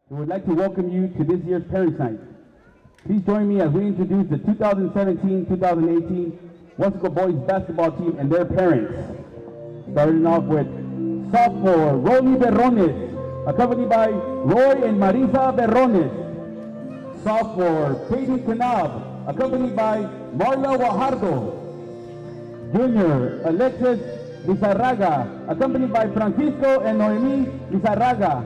We would like to welcome you to this year's Parents' Night. Please join me as we introduce the 2017-2018 Wesco Boys basketball team and their parents. Starting off with sophomore Rolly Berrones, accompanied by Roy and Marisa Berrones. Sophomore Peyton Canab, accompanied by Marla Guajardo. Junior Alexis Lizarraga, accompanied by Francisco and Noemi Lizarraga.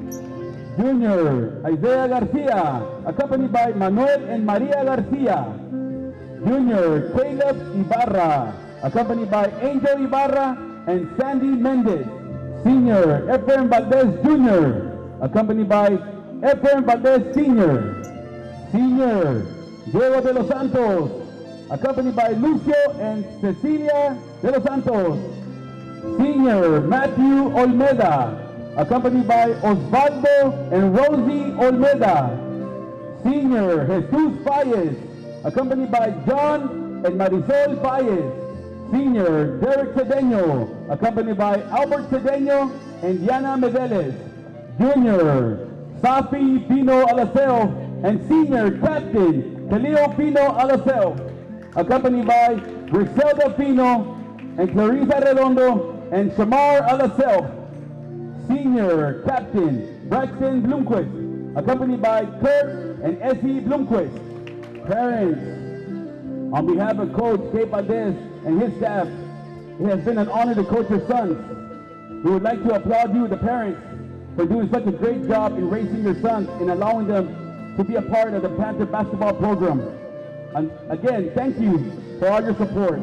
Junior Isaiah Garcia, accompanied by Manuel and Maria Garcia. Junior Caleb Ibarra, accompanied by Angel Ibarra and Sandy Mendez. Senior Efrain Valdez Jr., accompanied by Efrain Valdez Sr. Senior Diego de los Santos, accompanied by Lucio and Cecilia de los Santos. Senior Matthew Olmeda, accompanied by Osvaldo and Rosie Olmeda. Senior Jesus Paez, accompanied by John and Marisol Paez. Senior Derek Cedeño, accompanied by Albert Cedeño and Diana Medeles. Junior Safi Pino Alaseo and Senior Captain Khalil Pino Alaseo, accompanied by Griselda Pino and Clarissa Redondo and Shamar Alaseo. Senior Captain Braxton Blomquist, accompanied by Kurt and Essie Blomquist. Parents, on behalf of Coach Gabe Valdez and his staff, it has been an honor to coach your sons. We would like to applaud you, the parents, for doing such a great job in raising your sons and allowing them to be a part of the Panther basketball program. And again, thank you for all your support.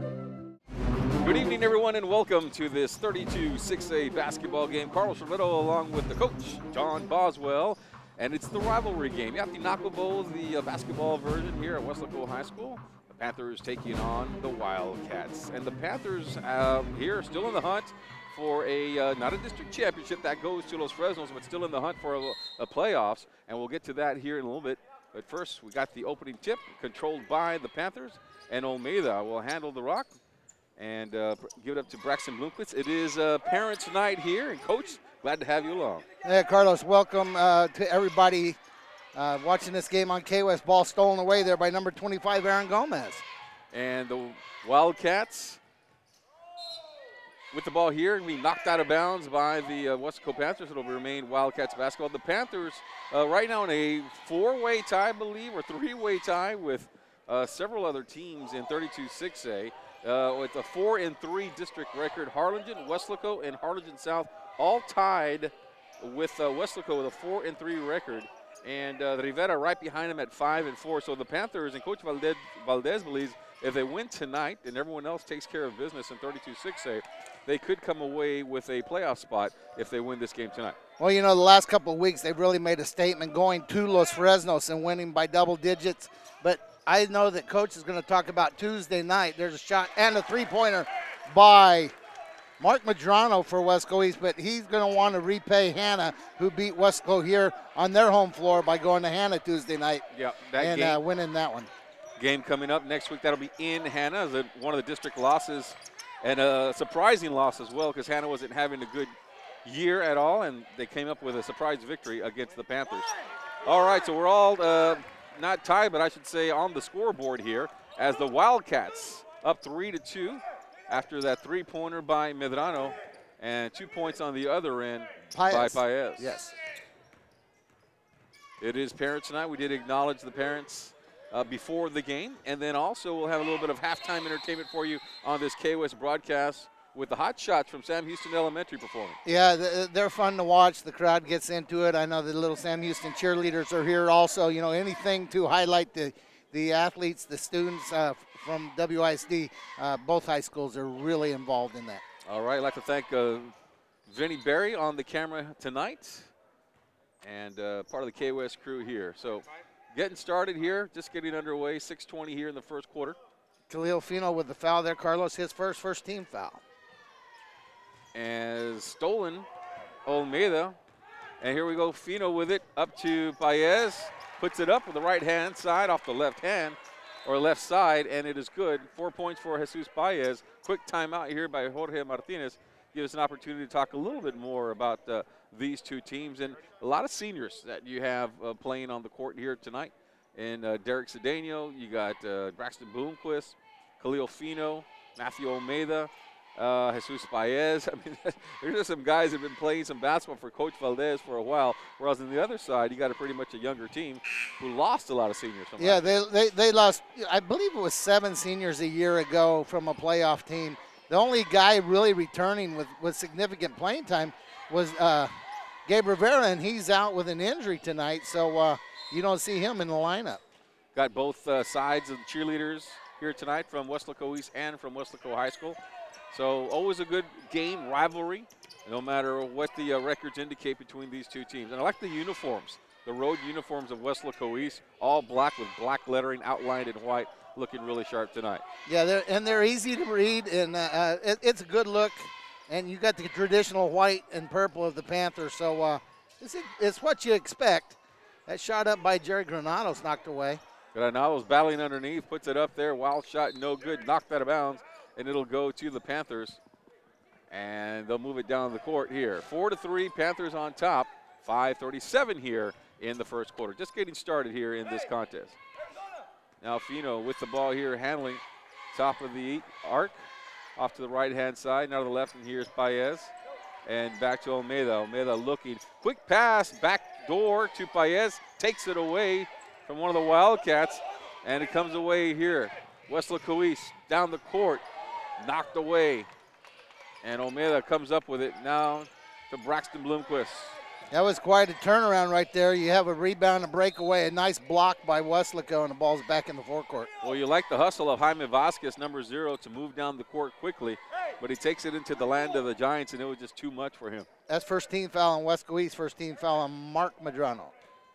Good evening, everyone, and welcome to this 32-6A basketball game. Carlos Cerveto along with the coach, John Boswell, and it's the rivalry game. Yatinako Bowl, the basketball version here at Weslaco High School. The Panthers taking on the Wildcats. And the Panthers here are still in the hunt for a, not a district championship that goes to Los Fresnos, but still in the hunt for a playoffs. And we'll get to that here in a little bit. But first, we got the opening tip controlled by the Panthers, and Olmeda will handle the rock and give it up to Braxton Blomquist. It is Parents' Night here, and Coach, glad to have you along. Hey, Carlos, welcome to everybody watching this game on K-West. Ball stolen away there by number 25, Aaron Gomez. And the Wildcats with the ball here and be knocked out of bounds by the Weslaco Panthers. It'll remain Wildcats basketball. The Panthers right now in a four-way tie, I believe, or three-way tie with several other teams in 32-6A. With a 4-3 district record, Harlingen, Weslaco, and Harlingen South all tied with Weslaco with a 4-3 record, and Rivera right behind them at 5-4. So the Panthers and Coach Valdez believes if they win tonight and everyone else takes care of business in 32-6A, they could come away with a playoff spot if they win this game tonight. Well, you know, the last couple of weeks they've really made a statement going to Los Fresnos and winning by double digits, but I know that Coach is going to talk about Tuesday night. There's a shot and a three-pointer by Mark Madrano for Wesco East, but he's going to want to repay Hannah, who beat Wesco here on their home floor by going to Hannah Tuesday night and winning that one. Game coming up next week, that'll be in Hannah, one of the district losses, and a surprising loss as well because Hannah wasn't having a good year at all, and they came up with a surprise victory against the Panthers. All right, so we're all not tied, but I should say on the scoreboard here as the Wildcats up 3-2 after that three-pointer by Medrano and 2 points on the other end by Paez. Yes. It is Parents' Night. We did acknowledge the parents before the game, and then also we'll have a little bit of halftime entertainment for you on this K-West broadcast with the Hot Shots from Sam Houston Elementary performing. Yeah, they're fun to watch. The crowd gets into it. I know the little Sam Houston cheerleaders are here also. You know, anything to highlight the athletes, the students from WISD. Both high schools are really involved in that. All right, I'd like to thank Vinny Berry on the camera tonight and part of the K-West crew here. So getting started here, just getting underway, 6:20 here in the first quarter. Khalil Fino with the foul there, Carlos, his first team foul. And stolen Olmeda, and here we go, Fino with it up to Paez, puts it up with the right hand side off the left hand or left side, and it is good. 4 points for Jesus Paez. Quick timeout here by Jorge Martinez, give us an opportunity to talk a little bit more about these two teams and a lot of seniors that you have playing on the court here tonight. And Derek Cedeno, you got Braxton Bloomquist, Khalil Fino, Matthew Almeida, Jesus Baez. I mean, there's just some guys that have been playing some basketball for Coach Valdez for a while, whereas on the other side, you got a pretty much a younger team who lost a lot of seniors. Yeah, they lost, I believe it was 7 seniors a year ago from a playoff team. The only guy really returning with significant playing time was Gabe Rivera, and he's out with an injury tonight, so you don't see him in the lineup. Got both sides of the cheerleaders here tonight from Weslaco East and from Weslaco High School. So always a good game, rivalry, no matter what the records indicate between these two teams. And I like the uniforms, the road uniforms of Weslaco East, all black with black lettering outlined in white, looking really sharp tonight. Yeah, they're easy to read, and it's a good look. And you got the traditional white and purple of the Panthers, so it's what you expect. That shot up by Jerry Granados knocked away. Granados battling underneath, puts it up there, wild shot, no good, knocked out of bounds. And it'll go to the Panthers, and they'll move it down the court here. 4-3, Panthers on top. 5:37 here in the first quarter. Just getting started here in this contest. Now Fino with the ball here, handling top of the arc, off to the right-hand side. Now to the left, and here's Baez, and back to Almeida. Almeida looking, quick pass, back door to Baez, takes it away from one of the Wildcats, and it comes away here. Weslaco East down the court. Knocked away, and Almeida comes up with it now to Braxton Bloomquist. That was quite a turnaround right there. You have a rebound, a breakaway, a nice block by Weslaco, and the ball's back in the forecourt. Well, you like the hustle of Jaime Vasquez, number 0, to move down the court quickly, but he takes it into the land of the Giants, and it was just too much for him. That's first team foul on Weslaco East, first team foul on Mark Medrano.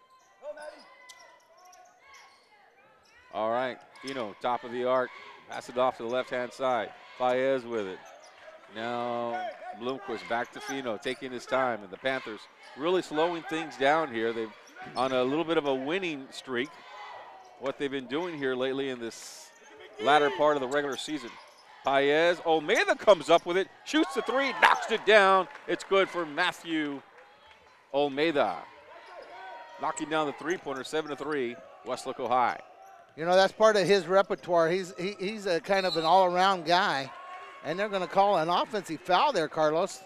All right, Fino, top of the arc, pass it off to the left-hand side. Baez with it. Now Bloomquist back to Fino, taking his time, and the Panthers really slowing things down here. They've on a little bit of a winning streak, what they've been doing here lately in this latter part of the regular season. Baez, Almeida comes up with it, shoots the 3, knocks it down. It's good for Matthew Almeida. Knocking down the three-pointer, 7-3, Weslaco High. You know, that's part of his repertoire. He's a kind of an all-around guy, and they're going to call an offensive foul there, Carlos.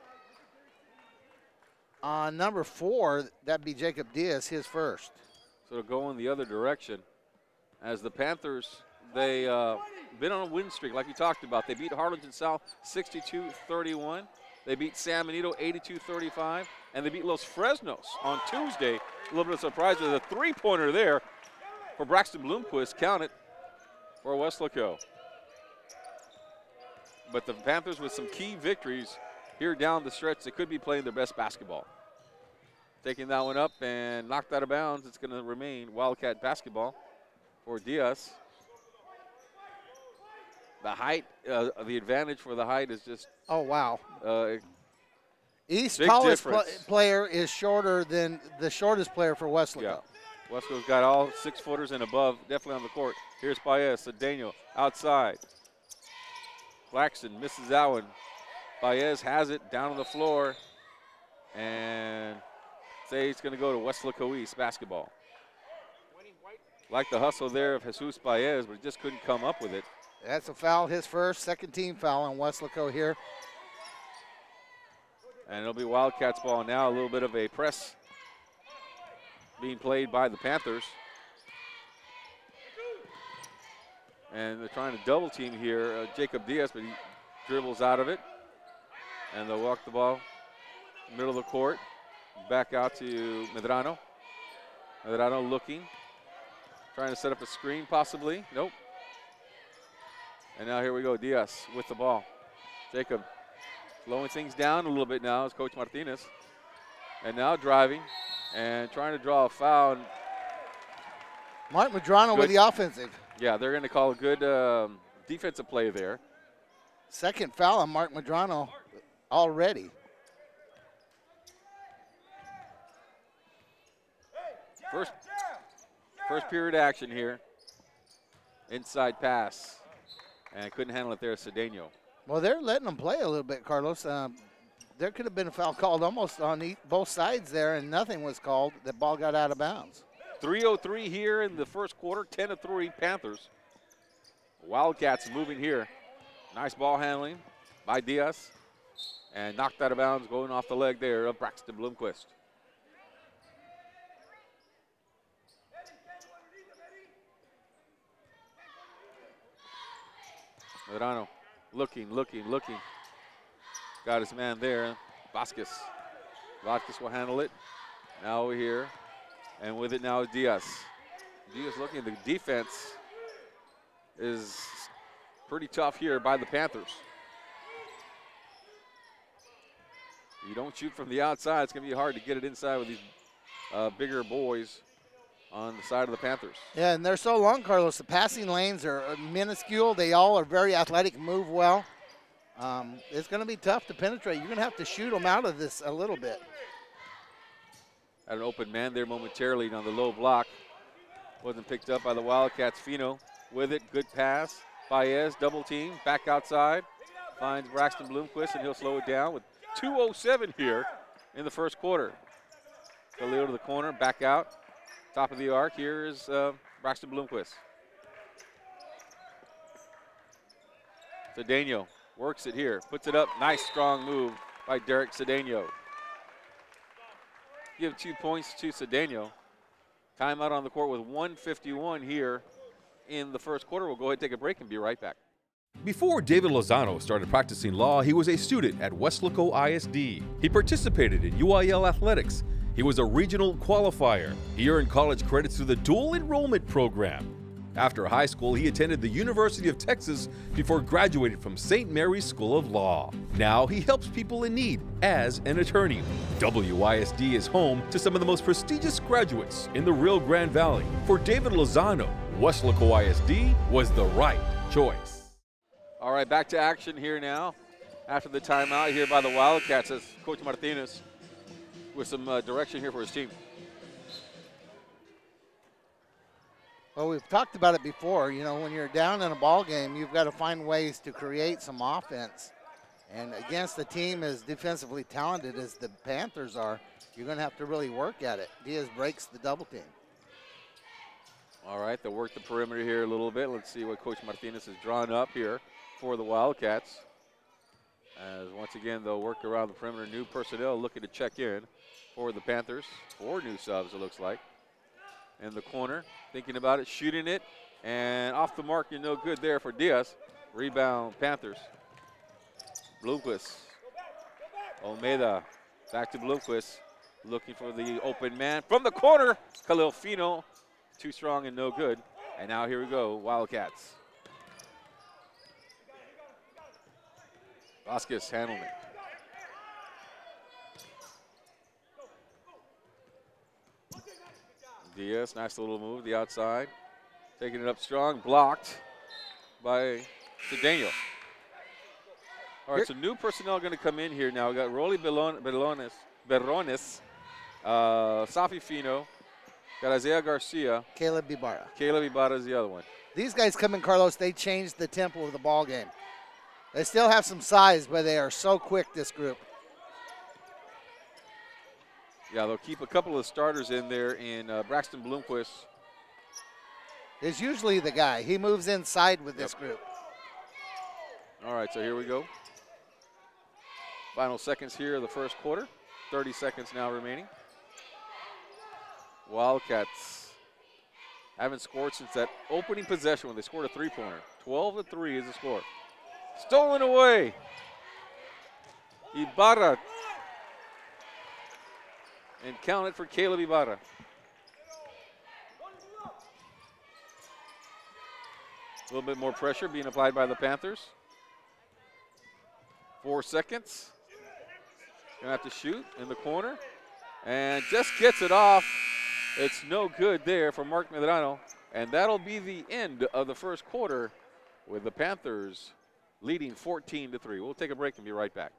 On number 4, that'd be Jacob Diaz, his first. So going the other direction, as the Panthers, they been on a win streak like we talked about. They beat Harlingen South 62-31. They beat San Benito 82-35, and they beat Los Fresnos on Tuesday. A little bit of surprise with a three-pointer there for Braxton Bloomquist, counted for Weslaco. But the Panthers with some key victories here down the stretch, they could be playing their best basketball. Taking that one up and knocked out of bounds. It's going to remain Wildcat basketball for Diaz. The height, the advantage for the height is just. Oh, wow. East big tallest player is shorter than the shortest player for Weslaco. Yeah. Weslaco's got all 6-footers and above, definitely on the court. Here's Baez, Cedeno outside. Claxton misses that one. Baez has it down on the floor, and say it's going to go to Weslaco East basketball. Like the hustle there of Jesus Baez, but just couldn't come up with it. That's a foul, his first, second team foul on Weslaco here. And it'll be Wildcats ball now, a little bit of a press being played by the Panthers. And they're trying to double team here, Jacob Diaz, but he dribbles out of it. And they'll walk the ball middle of the court, back out to Medrano. Medrano looking, trying to set up a screen possibly, nope. And now here we go, Diaz with the ball. Jacob slowing things down a little bit now is Coach Martinez. And now driving and trying to draw a foul. Mark Medrano with the offensive. Yeah, they're going to call a good defensive play there. Second foul on Mark Medrano already. First period action here. Inside pass. And couldn't handle it there, Cedeno. Well, they're letting them play a little bit, Carlos. There could have been a foul called almost on both sides there, and nothing was called. The ball got out of bounds. 3:03 here in the first quarter, 10-3 Panthers. Wildcats moving here. Nice ball handling by Diaz. And knocked out of bounds, going off the leg there of Braxton Bloomquist. Medrano looking. Got his man there. Vasquez will handle it. Now over here. And with it now is Diaz. Diaz looking. The defense is pretty tough here by the Panthers. You don't shoot from the outside, it's going to be hard to get it inside with these bigger boys on the side of the Panthers. Yeah, and they're so long, Carlos. The passing lanes are minuscule. They all are very athletic, move well. It's going to be tough to penetrate. You're going to have to shoot them out of this a little bit. Had an open man there momentarily on the low block. Wasn't picked up by the Wildcats. Fino with it, good pass. Baez, double team, back outside. Finds Braxton Bloomquist, and he'll slow it down with 2:07 here in the first quarter. Khalil to the corner, back out. Top of the arc, here is Braxton Bloomquist. Cedeno works it here, puts it up. Nice strong move by Derek Cedeno. Give 2 points to Cedeno. Timeout on the court with 1:51 here in the first quarter. We'll go ahead and take a break and be right back. Before David Lozano started practicing law, he was a student at Weslaco ISD. He participated in UIL athletics. He was a regional qualifier. He earned college credits through the dual enrollment program. After high school, he attended the University of Texas before graduating from St. Mary's School of Law. Now he helps people in need as an attorney. WISD is home to some of the most prestigious graduates in the Rio Grande Valley. For David Lozano, Weslaco ISD was the right choice. All right, back to action here now. After the timeout here by the Wildcats, as Coach Martinez with some direction here for his team. Well, we've talked about it before. You know, when you're down in a ball game, you've got to find ways to create some offense. And against a team as defensively talented as the Panthers are, you're going to have to really work at it. Diaz breaks the double team. All right, they'll work the perimeter here a little bit. Let's see what Coach Martinez has drawn up here for the Wildcats. As once again, they'll work around the perimeter. New personnel looking to check in for the Panthers. 4 new subs, it looks like. In the corner, thinking about it, shooting it, and off the mark, you're no good there for Diaz. Rebound, Panthers. Bloomquist. Olmeda, back to Bloomquist. Looking for the open man from the corner. Khalil Fino, too strong and no good. And now here we go, Wildcats. Vasquez handling it. Diaz, nice little move, the outside. Taking it up strong, blocked by Cedeno. All right, so new personnel going to come in here now. We got Rolly Berrones, Safi Fino, got Isaiah Garcia. Caleb Ibarra. Caleb Ibarra is the other one. These guys come in, Carlos, they changed the tempo of the ball game. They still have some size, but they are so quick, this group. Yeah, they'll keep a couple of starters in there in Braxton Bloomquist. Is usually the guy. He moves inside with this group. All right, so here we go. Final seconds here of the first quarter. 30 seconds now remaining. Wildcats haven't scored since that opening possession when they scored a three-pointer. 12-3 is the score. Stolen away. Ibarra. And count it for Caleb Ibarra. A little bit more pressure being applied by the Panthers. 4 seconds. Gonna have to shoot in the corner. And just gets it off. It's no good there for Mark Medrano. And that'll be the end of the first quarter with the Panthers leading 14-3. We'll take a break and be right back.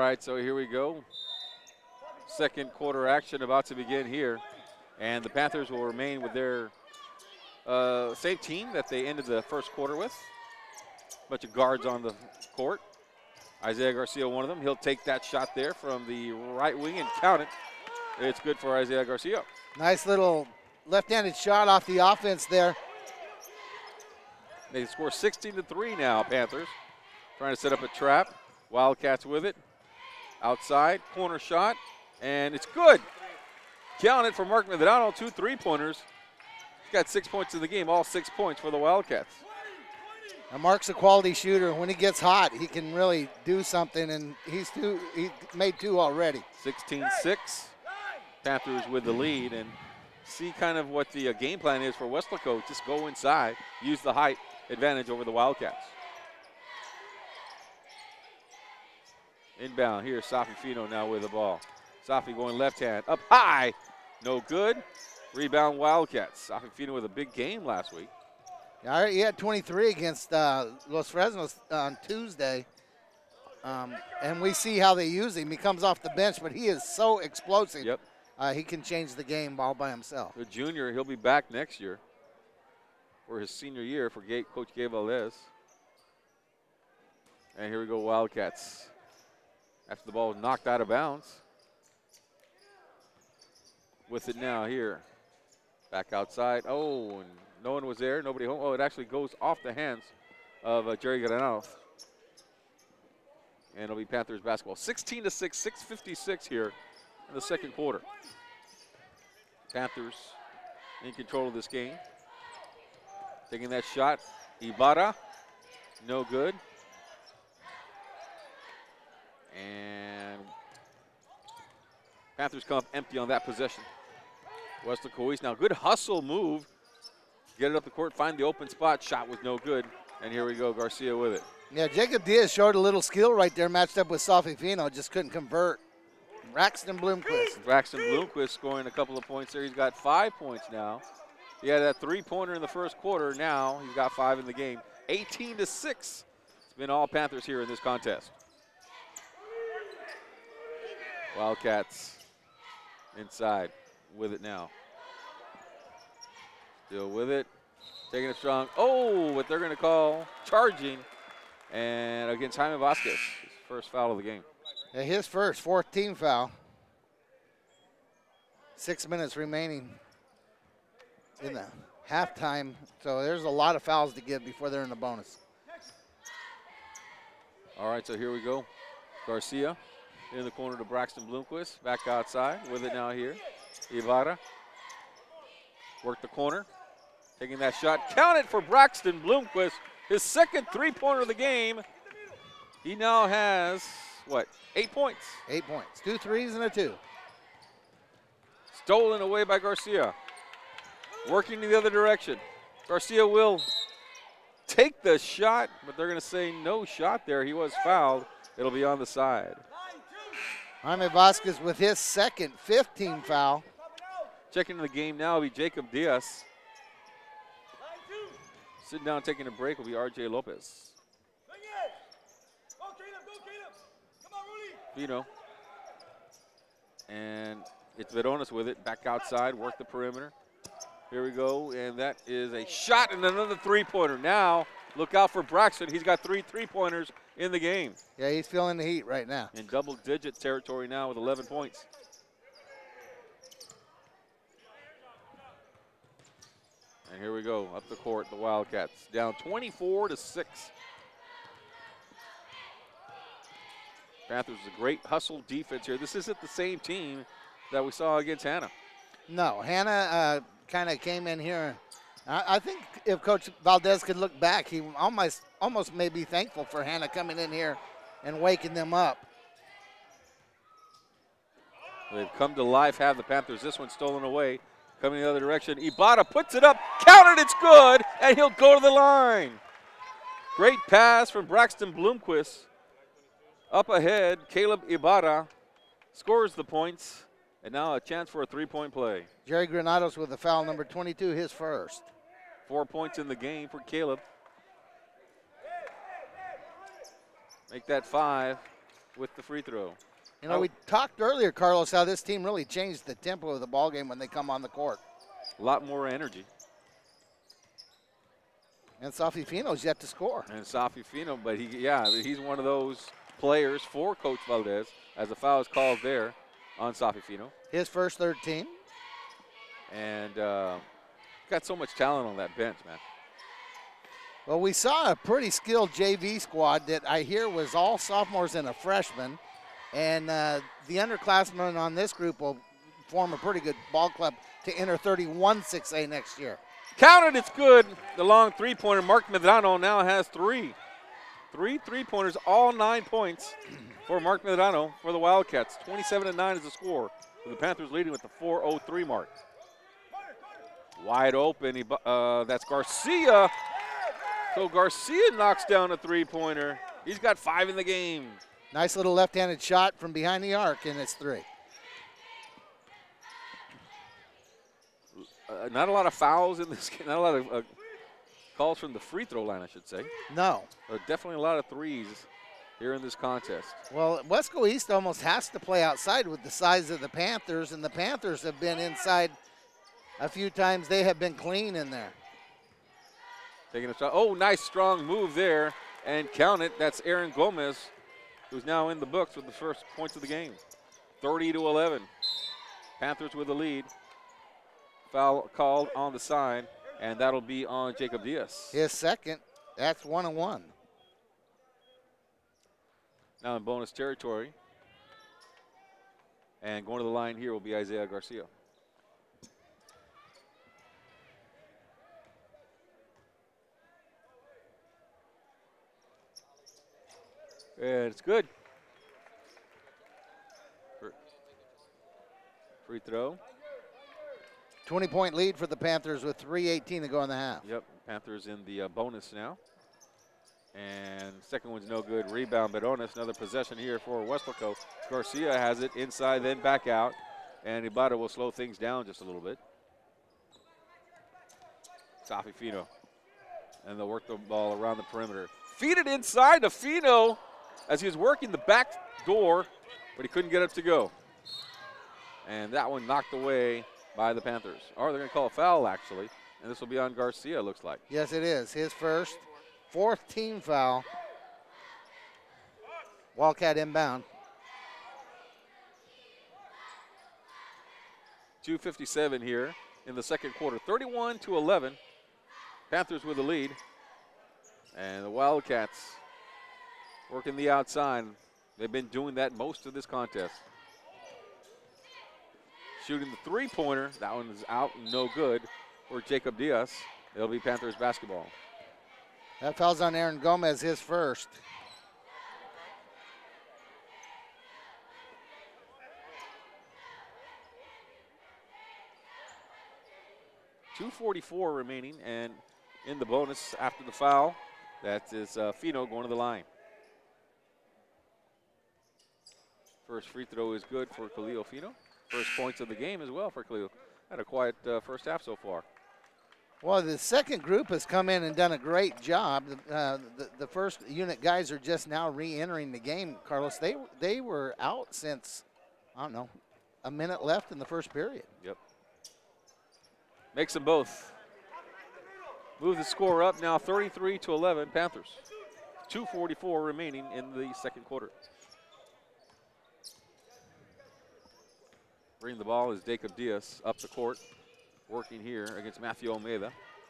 right, so here we go. Second quarter action about to begin here. And the Panthers will remain with their same team that they ended the first quarter with. Bunch of guards on the court. Isaiah Garcia, one of them. He'll take that shot there from the right wing and count it. It's good for Isaiah Garcia. Nice little left-handed shot off the offense there. They score 16-3 now, Panthers. Trying to set up a trap. Wildcats with it. Outside, corner shot, and it's good. Count it for Mark Medrano, 2 3-pointers. He's got 6 points in the game, all 6 points for the Wildcats. Now Mark's a quality shooter. When he gets hot, he can really do something, and he made 2 already. 16-6. Panthers with the lead, and see kind of what the game plan is for Weslaco. Just go inside, use the height advantage over the Wildcats. Inbound here, Safi Fino now with the ball. Safi going left hand, up high, no good. Rebound Wildcats. Safi Fino with a big game last week. Yeah, he had 23 against Los Fresnos on Tuesday. And we see how they use him. He comes off the bench, but he is so explosive. Yep. He can change the game all by himself. The junior, he'll be back next year for his senior year for Coach Gabe Valdez. And here we go, Wildcats. After the ball was knocked out of bounds. With it now here. Back outside. Oh, and no one was there. Nobody home. Oh, it actually goes off the hands of Jerry Granados. And it'll be Panthers basketball. 16-6, 6:56 here in the second quarter. Panthers in control of this game. Taking that shot. Ibarra. No good. And Panthers come up empty on that possession. Weslaco East now, good hustle move. Get it up the court, find the open spot. Shot was no good. And here we go, Garcia with it. Yeah, Jacob Diaz showed a little skill right there, matched up with Safi Fino, just couldn't convert. Braxton Bloomquist. Braxton Bloomquist scoring a couple of points there. He's got 5 points now. He had that 3-pointer in the first quarter. Now he's got 5 in the game. 18-6. It's been all Panthers here in this contest. Wildcats inside with it now. Still with it. Taking it strong. Oh, what they're going to call charging. And against Jaime Vasquez, his first foul of the game. Yeah, his first, 4th team foul. 6 minutes remaining in the halftime. So there's a lot of fouls to give before they're in the bonus. All right, so here we go. Garcia in the corner to Braxton Bloomquist. Back outside with it now here. Ibarra. Work the corner. Taking that shot. Count it for Braxton Bloomquist. His second 3-pointer of the game. He now has, what, 8 points? 8 points. 2 threes and a 2. Stolen away by Garcia. Working in the other direction. Garcia will take the shot, but they're going to say no shot there. He was fouled. It'll be on the side. Jaime Vasquez with his second 5th team foul. Checking the game now will be Jacob Diaz. Sitting down taking a break will be RJ Lopez. Fino. And it's Veronas with it. Back outside, work the perimeter. Here we go, and that is a shot and another 3-pointer. Now, look out for Braxton. He's got 3 3-pointers in the game. Yeah, he's feeling the heat right now. In double-digit territory now with 11 points. And here we go, up the court, the Wildcats. Down 24-6. Panthers is a great hustle defense here. This isn't the same team that we saw against Hannah. No, Hannah kind of came in here. I think if Coach Valdez could look back, he almost may be thankful for Hannah coming in here and waking them up. They've come to life, have the Panthers. This one stolen away. Coming the other direction. Ibarra puts it up, counted, it's good, and he'll go to the line. Great pass from Braxton Bloomquist. Up ahead, Caleb Ibarra scores the points, and now a chance for a 3-point play. Jerry Granados with the foul, number 22, his first. 4 points in the game for Caleb. Make that 5. with the free throw. You know, we talked earlier, Carlos, how this team really changed the tempo of the ball game when they come on the court. A lot more energy. And Safi Fino's yet to score. And Safi Fino, but he's one of those players for Coach Valdez, as a foul is called there on Safi Fino. His first 13. And got so much talent on that bench, man. Well, we saw a pretty skilled JV squad that I hear was all sophomores and a freshman. And the underclassmen on this group will form a pretty good ball club to enter 31 6A next year. Counted, it's good. The long three-pointer. Mark Medrano now has three. Three three-pointers, all 9 points for Mark Medrano for the Wildcats. 27-9 is the score, with the Panthers leading with the 4:03 mark. Wide open, that's Garcia. So Garcia knocks down a three-pointer. He's got 5 in the game. Nice little left-handed shot from behind the arc, and it's 3. Not a lot of fouls in this game. Not a lot of calls from the free throw line, I should say. No. But definitely a lot of threes here in this contest. Well, Wesco East almost has to play outside with the size of the Panthers, and the Panthers have been inside a few times. They have been clean in there. Taking a shot. Oh, nice strong move there. And count it. That's Aaron Gomez, who's now in the books with the first points of the game. 30-11. Panthers with the lead. Foul called on the side, and that'll be on Jacob Diaz. His second. That's 1-1. Now in bonus territory. And going to the line here will be Isaiah Garcia. And it's good. Free throw. 20-point lead for the Panthers with 3:18 to go in the half. Yep, Panthers in the bonus now. And second one's no good. Rebound, Barones. Another possession here for Westlaco. Garcia has it inside, then back out. And Ibarra will slow things down just a little bit. Safi Fino. And they'll work the ball around the perimeter. Feed it inside to Fino as he was working the back door, but he couldn't get it to go. And that one knocked away by the Panthers. Or they're going to call a foul, actually. And this will be on Garcia, looks like. Yes, it is. His first, 4th team foul. Wildcat inbound. 2:57 here in the second quarter. 31-11. Panthers with the lead. And the Wildcats working the outside. They've been doing that most of this contest. Shooting the three-pointer. That one is out, no good for Jacob Diaz. It'll be Panthers basketball. That foul's on Aaron Gomez, his first. .244 remaining, and in the bonus after the foul, that is Fino going to the line. First free throw is good for Khalil Fino. First points of the game as well for Khalil. Had a quiet first half so far. Well, the second group has come in and done a great job. The first unit guys are just now re-entering the game, Carlos. They were out since, I don't know, a minute left in the first period. Yep. Makes them both. Move the score up now, 33-11, Panthers. 2:44 remaining in the second quarter. Bringing the ball is Jacob Diaz up the court, working here against Matthew Almeida.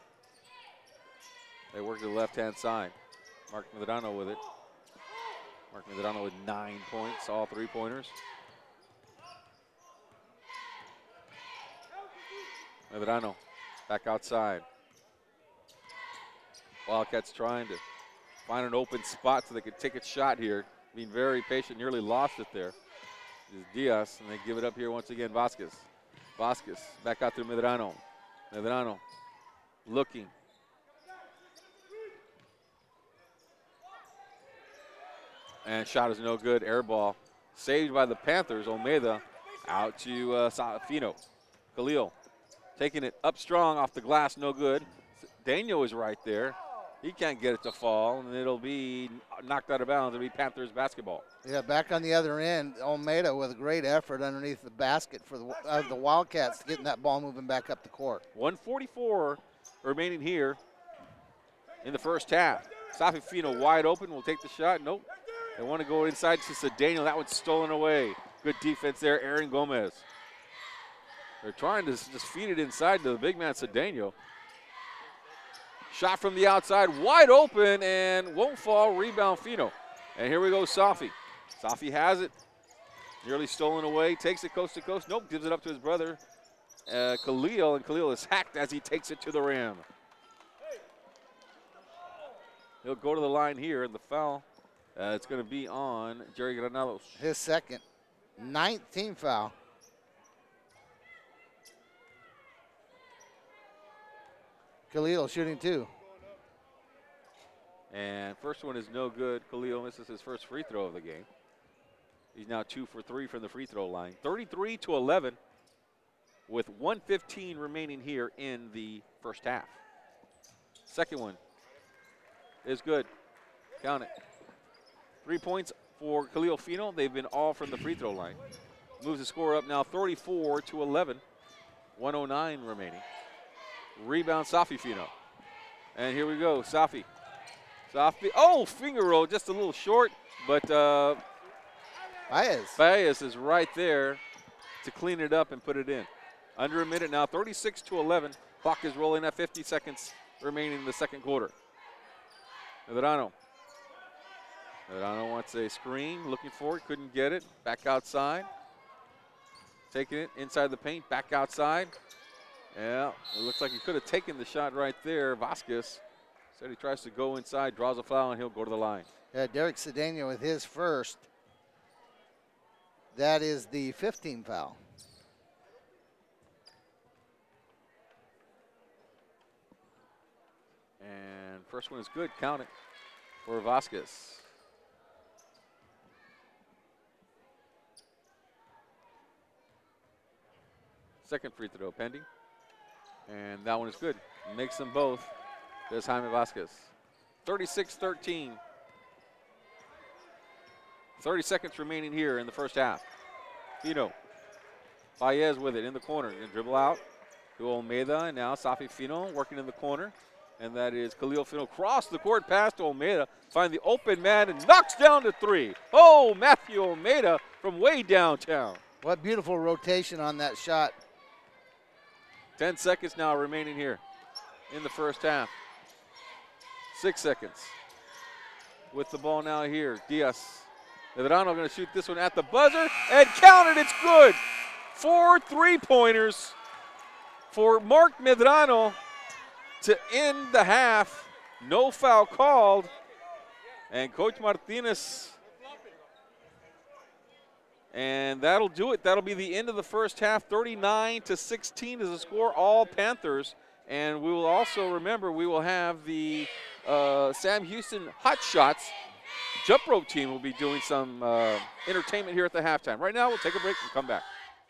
They work to the left-hand side. Mark Medrano with it. Mark Medrano with 9 points, all three-pointers. Medrano back outside. Wildcats trying to find an open spot so they could take a shot here. Being very patient, nearly lost it there. Is Diaz, and they give it up here once again, Vasquez. Vasquez back out to Medrano. Medrano looking. And shot is no good, air ball. Saved by the Panthers, Almeida out to Fino. Khalil taking it up strong off the glass, no good. Daniel is right there. He can't get it to fall, and it'll be knocked out of bounds. It'll be Panthers basketball. Yeah, back on the other end, Olmeda with a great effort underneath the basket for the Wildcats, getting that ball moving back up the court. 1:44 remaining here in the first half. Safifino wide open, will take the shot. Nope. They want to go inside to Cedeno. That one's stolen away. Good defense there, Aaron Gomez. They're trying to just feed it inside to the big man, Cedeno. Shot from the outside, wide open, and won't fall. Rebound, Fino. And here we go, Safi. Safi has it. Nearly stolen away. Takes it coast to coast. Nope, gives it up to his brother, Khalil. And Khalil is hacked as he takes it to the rim. He'll go to the line here, and the foul, it's going to be on Jerry Granados. His second, 19th foul. Khalil shooting 2. And first one is no good. Khalil misses his first free throw of the game. He's now 2 for 3 from the free throw line. 33-11 with 1:15 remaining here in the first half. Second one is good. Count it. 3 points for Khalil Fino. They've been all from the free throw line. Moves the score up now 34-11. 1:09 remaining. Rebound, Safi Fino. And here we go, Safi. Safi, oh, finger roll, just a little short, but Baez is right there to clean it up and put it in. Under a minute now, 36-11. Clock is rolling at 50 seconds remaining in the second quarter. Medrano. Medrano wants a screen, looking for it, couldn't get it. Back outside. Taking it inside the paint, back outside. Yeah, it looks like he could have taken the shot right there. Vasquez said he tries to go inside, draws a foul, and he'll go to the line. Yeah, Derek Cedeno with his first. That is the 15th foul. And first one is good, count it, for Vasquez. Second free throw pending. And that one is good. Makes them both. There's Jaime Vasquez. 36-13. 30 seconds remaining here in the first half. Fino. Baez with it in the corner. Gonna dribble out to Olmeda, and now Safi Fino working in the corner. And that is Khalil Fino. Cross the court pass to Olmeda. Find the open man and knocks down to 3. Oh, Matthew Olmeda from way downtown. What beautiful rotation on that shot. 10 seconds now remaining here in the first half. 6 seconds. With the ball now here, Diaz. Medrano going to shoot this one at the buzzer and count it, it's good. 4 3-pointers for Mark Medrano to end the half. No foul called. And Coach Martinez. And that'll do it. That'll be the end of the first half. 39-16 is the score, all Panthers. And we will also remember we will have the Sam Houston Hot Shots jump rope team will be doing some entertainment here at the halftime. Right now, we'll take a break and come back.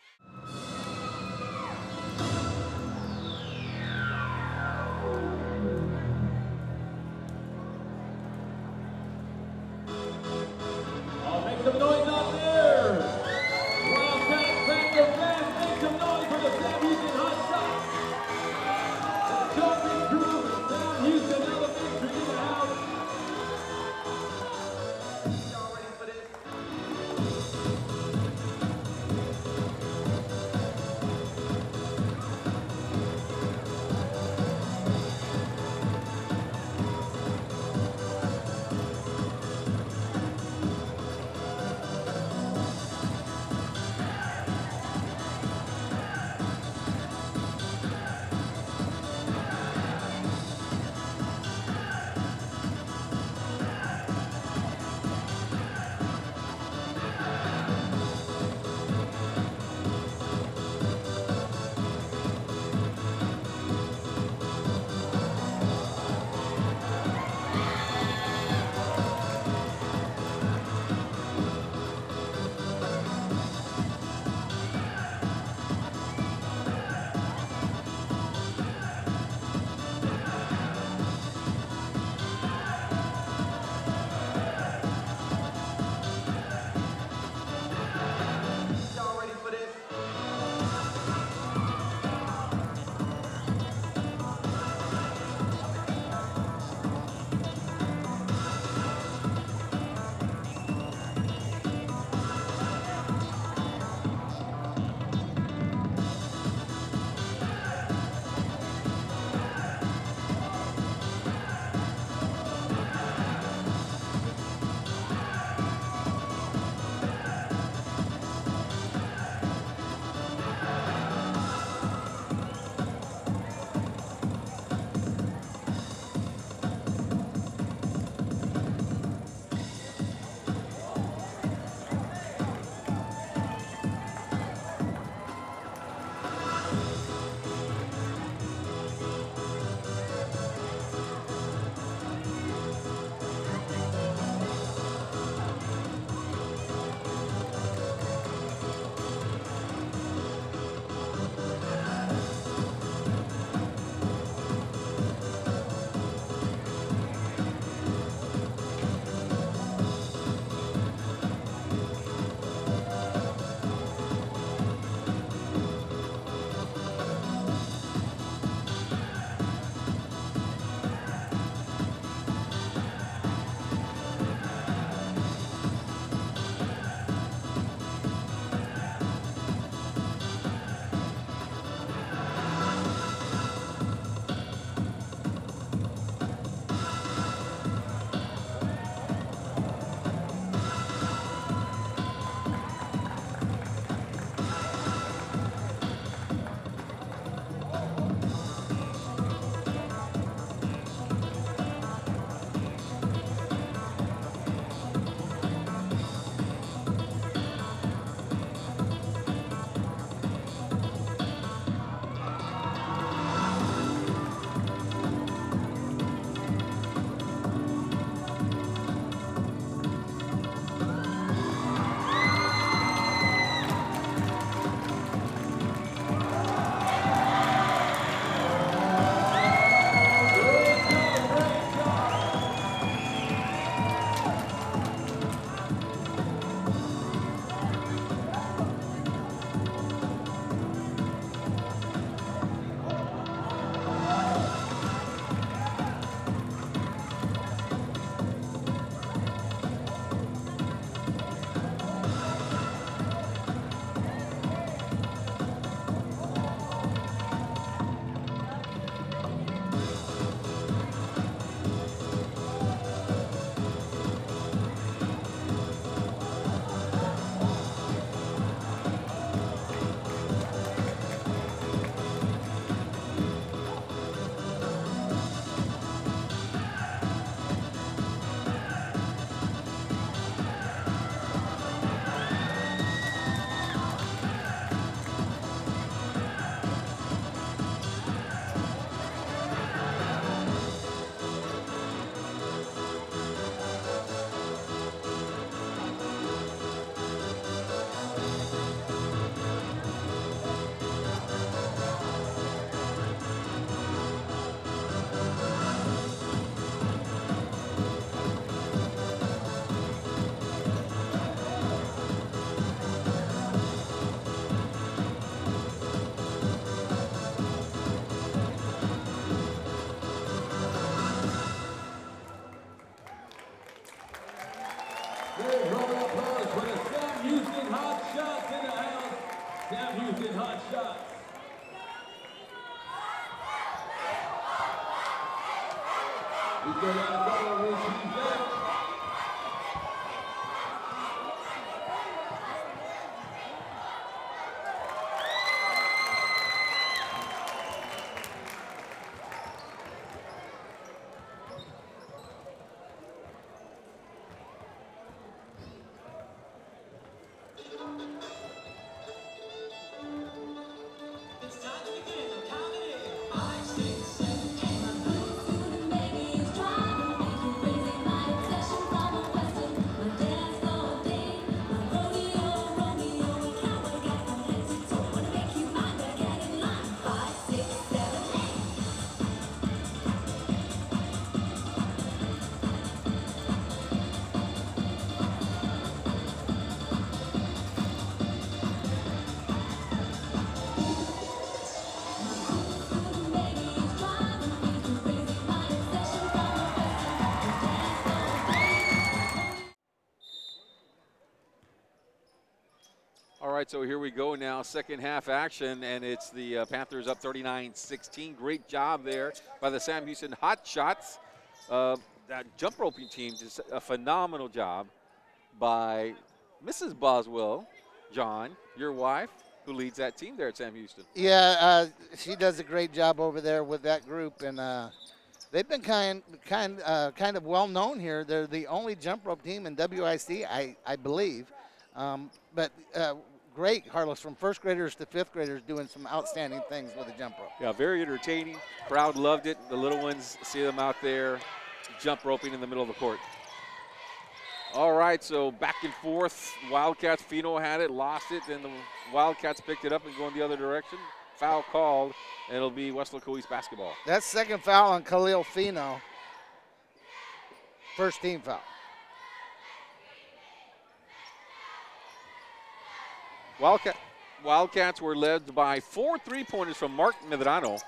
Make some noise out there. Wildcat Panther fans, make some noise for the Sam Houston Hot Shots. The jumping crew, Sam Houston Elementary in the house. Y'all ready for this? He's going to double with his left. All right, so here we go now, second half action, and it's the Panthers up 39-16. Great job there by the Sam Houston Hot Shots. That jump roping team, just a phenomenal job by Mrs. Boswell, John, your wife, who leads that team there at Sam Houston. Yeah, she does a great job over there with that group, and they've been kind of well known here. They're the only jump rope team in WIC, I believe. But great, Carlos, from first graders to fifth graders doing some outstanding things with the jump rope. Yeah, very entertaining. Crowd loved it. The little ones see them out there jump roping in the middle of the court. All right, so back and forth. Wildcats, Fino had it, lost it, then the Wildcats picked it up and going the other direction. Foul called, and it'll be Weslaco East basketball. That's second foul on Khalil Fino. First team foul. Wildcats were led by 4 3-pointers from Mark Medrano.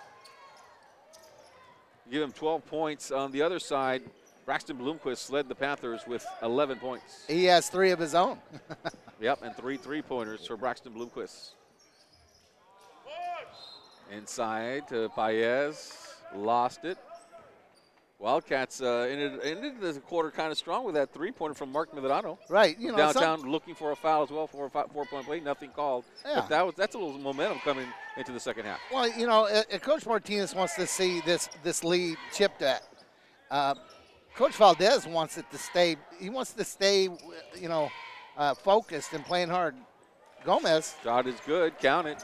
Give him 12 points. On the other side, Braxton Bloomquist led the Panthers with 11 points. He has 3 of his own. Yep, and 3 3-pointers for Braxton Bloomquist. Inside to Paez, lost it. Wildcats ended the quarter kind of strong with that 3-pointer from Mark Medrano. Right, you know, downtown looking for a foul as well for a 4-point play, nothing called. Yeah. But that's a little momentum coming into the second half. Well, you know, Coach Martinez wants to see this lead chipped at. Coach Valdez wants it to stay. He wants to stay, you know, focused and playing hard. Gomez. Shot is good. Count it.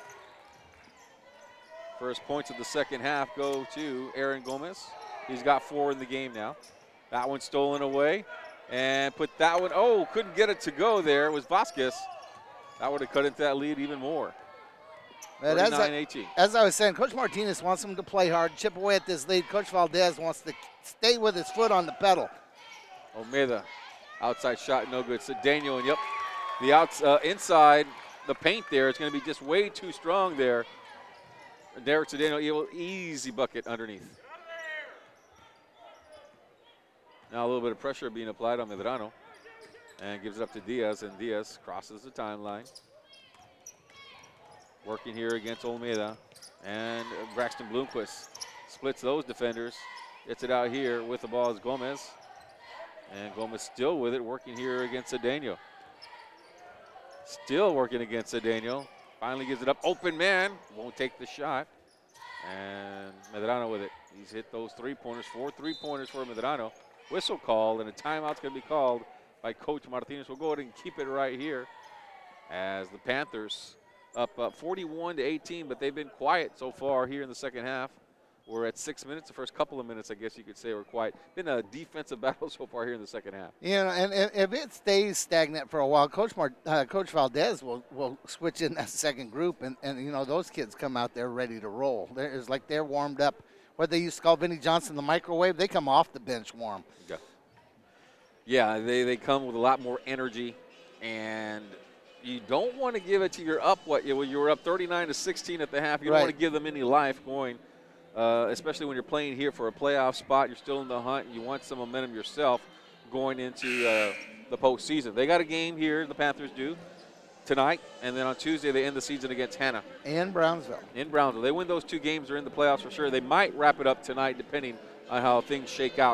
First points of the second half go to Aaron Gomez. He's got 4 in the game now. That one stolen away. And put that one, oh, couldn't get it to go there. It was Vasquez. That would have cut into that lead even more. 39-18. As I was saying, Coach Martinez wants him to play hard, chip away at this lead. Coach Valdez wants to stay with his foot on the pedal. Omeda, outside shot, no good. So Daniel, and yep, the inside, the paint there is going to be just way too strong there. Derek Cedeno, easy bucket underneath. Now a little bit of pressure being applied on Medrano, and gives it up to Diaz, and Diaz crosses the timeline. Working here against Olmeda, and Braxton Bloomquist splits those defenders. Gets it out here with the ball is Gomez, and Gomez still with it, working here against Cedeno. Still working against Cedeno. Finally gives it up, open man, won't take the shot, and Medrano with it. He's hit those 3-pointers, 4 3-pointers for Medrano. Whistle called, and a timeout's going to be called by Coach Martinez. We'll go ahead and keep it right here as the Panthers up 41-18, but they've been quiet so far here in the second half. We're at 6 minutes. The first couple of minutes, I guess you could say, were quiet. Been a defensive battle so far here in the second half. You know, and if it stays stagnant for a while, Coach Valdez will switch in that second group, and you know, those kids come out there ready to roll. It's like they're warmed up. What they used to call Vinnie Johnson the microwave, they come off the bench warm. Yeah, they come with a lot more energy, and you don't want to give it to your up. You were up 39-16 at the half. You don't want to give them any life going, especially when you're playing here for a playoff spot. You're still in the hunt. You want some momentum yourself going into the postseason. They got a game here, the Panthers do, tonight, and then on Tuesday they end the season against Hannah. In Brownsville. In Brownsville. They win those 2 games, they're in the playoffs for sure. They might wrap it up tonight depending on how things shake out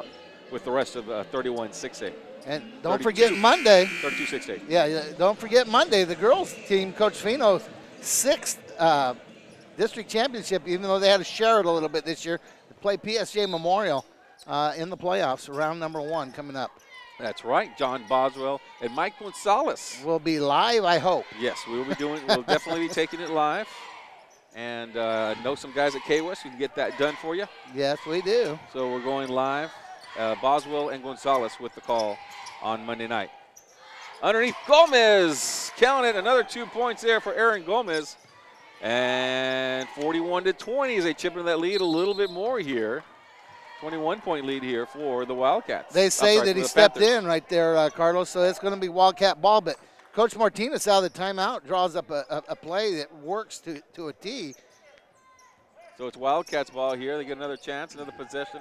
with the rest of 31-6A. And don't forget Monday. 32-6A. Yeah, don't forget Monday, the girls team, Coach Fino's 6th district championship, even though they had to share it a little bit this year, to play PSJ Memorial in the playoffs, round number 1 coming up. That's right. John Boswell and Mike Gonzalez. We'll be live, I hope. Yes, we'll definitely be taking it live. And know some guys at K-West who can get that done for you. Yes, we do. So we're going live. Boswell and Gonzalez with the call on Monday night. Underneath, Gomez counting it. Another 2 points there for Aaron Gomez. And 41-20 as they chip into that lead a little bit more here. 21-point lead here for the Wildcats. They say that he stepped in right there, Carlos, so it's going to be Wildcat ball. But Coach Martinez out of the timeout draws up a play that works to a T. So it's Wildcats ball here. They get another chance, another possession.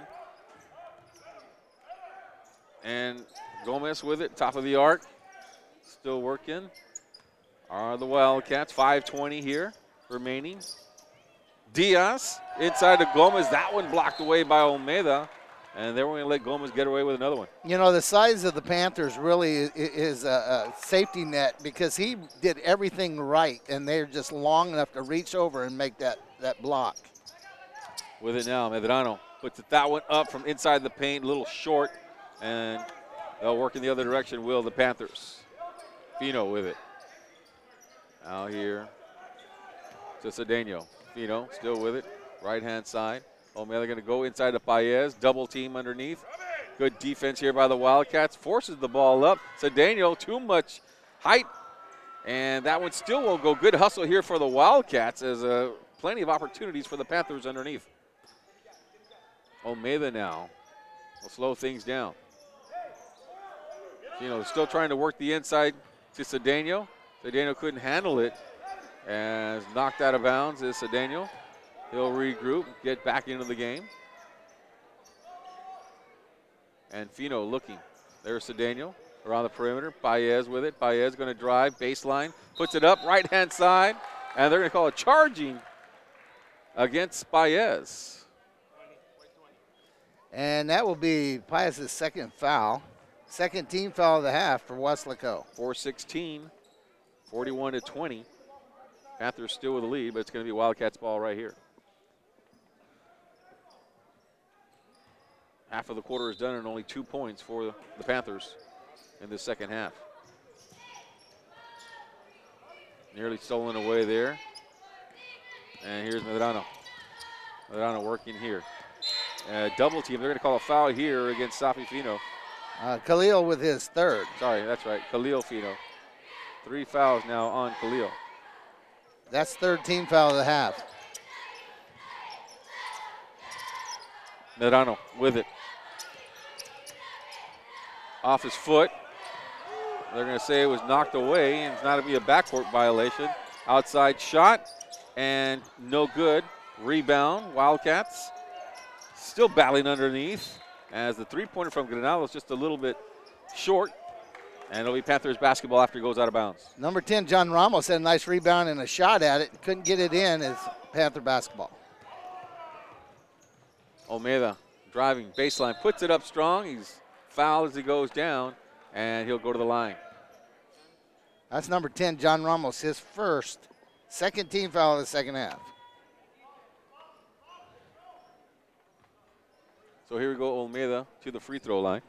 And Gomez with it, top of the arc. Still working. Are the Wildcats. 5:20 here remaining. Diaz inside to Gomez. That one blocked away by Olmeda. And they were going to let Gomez get away with another one. You know, the size of the Panthers really is a safety net because he did everything right, and they're just long enough to reach over and make that block. With it now, Medrano puts that one up from inside the paint, a little short, and they'll work in the other direction, will the Panthers. Fino with it. Out here to Cedeno. Fino still with it, right-hand side. Olmeda going to go inside to Paez, double team underneath. Good defense here by the Wildcats, forces the ball up. Cedeno, too much height, and that one still won't go. Good hustle here for the Wildcats as plenty of opportunities for the Panthers underneath. Olmeda now will slow things down. Still trying to work the inside to Cedeno. Cedeno couldn't handle it, as knocked out of bounds is Cedeno. He'll regroup, get back into the game. And Fino looking. There's Cedeno around the perimeter. Paez with it. Paez going to drive, baseline, puts it up, right-hand side, and they're going to call it charging against Paez. And that will be Paez's second foul. Second team foul of the half for Weslaco. 4:16, 41-20. Panthers still with the lead, but it's going to be Wildcats ball right here. Half of the quarter is done and only 2 points for the Panthers in the second half. Nearly stolen away there. And here's Medrano. Medrano working here. Double team. They're going to call a foul here against Safi Fino. Khalil with his third. Sorry, that's right. Khalil Fino. 3 fouls now on Khalil. That's third team foul of the half. Medrano with it. Off his foot. They're going to say it was knocked away, and it's not to be a backcourt violation. Outside shot, and no good. Rebound, Wildcats. Still battling underneath, as the three-pointer from Granada is just a little bit short. And it'll be Panthers basketball after he goes out of bounds. Number 10, John Ramos, had a nice rebound and a shot at it. Couldn't get it in as Panther basketball. Olmeda driving baseline, puts it up strong. He's fouled as he goes down, and he'll go to the line. That's number 10, John Ramos, his second team foul of the second half. So here we go, Olmeda to the free throw line.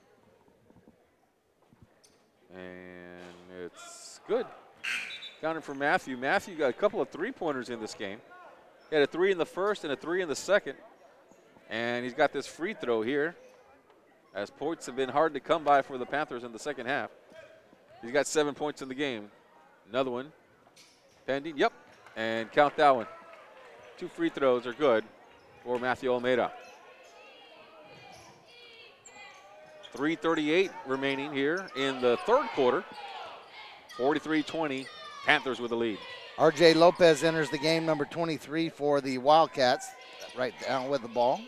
And it's good. Counting for Matthew. Matthew got a couple of three-pointers in this game. He had a 3 in the first and a 3 in the second. And he's got this free throw here, as points have been hard to come by for the Panthers in the second half. He's got 7 points in the game. Another one pending. Yep. And count that one. 2 free throws are good for Matthew Olmeda. 3:38 remaining here in the third quarter. 43-20, Panthers with the lead. RJ Lopez enters the game, number 23 for the Wildcats, right down with the ball.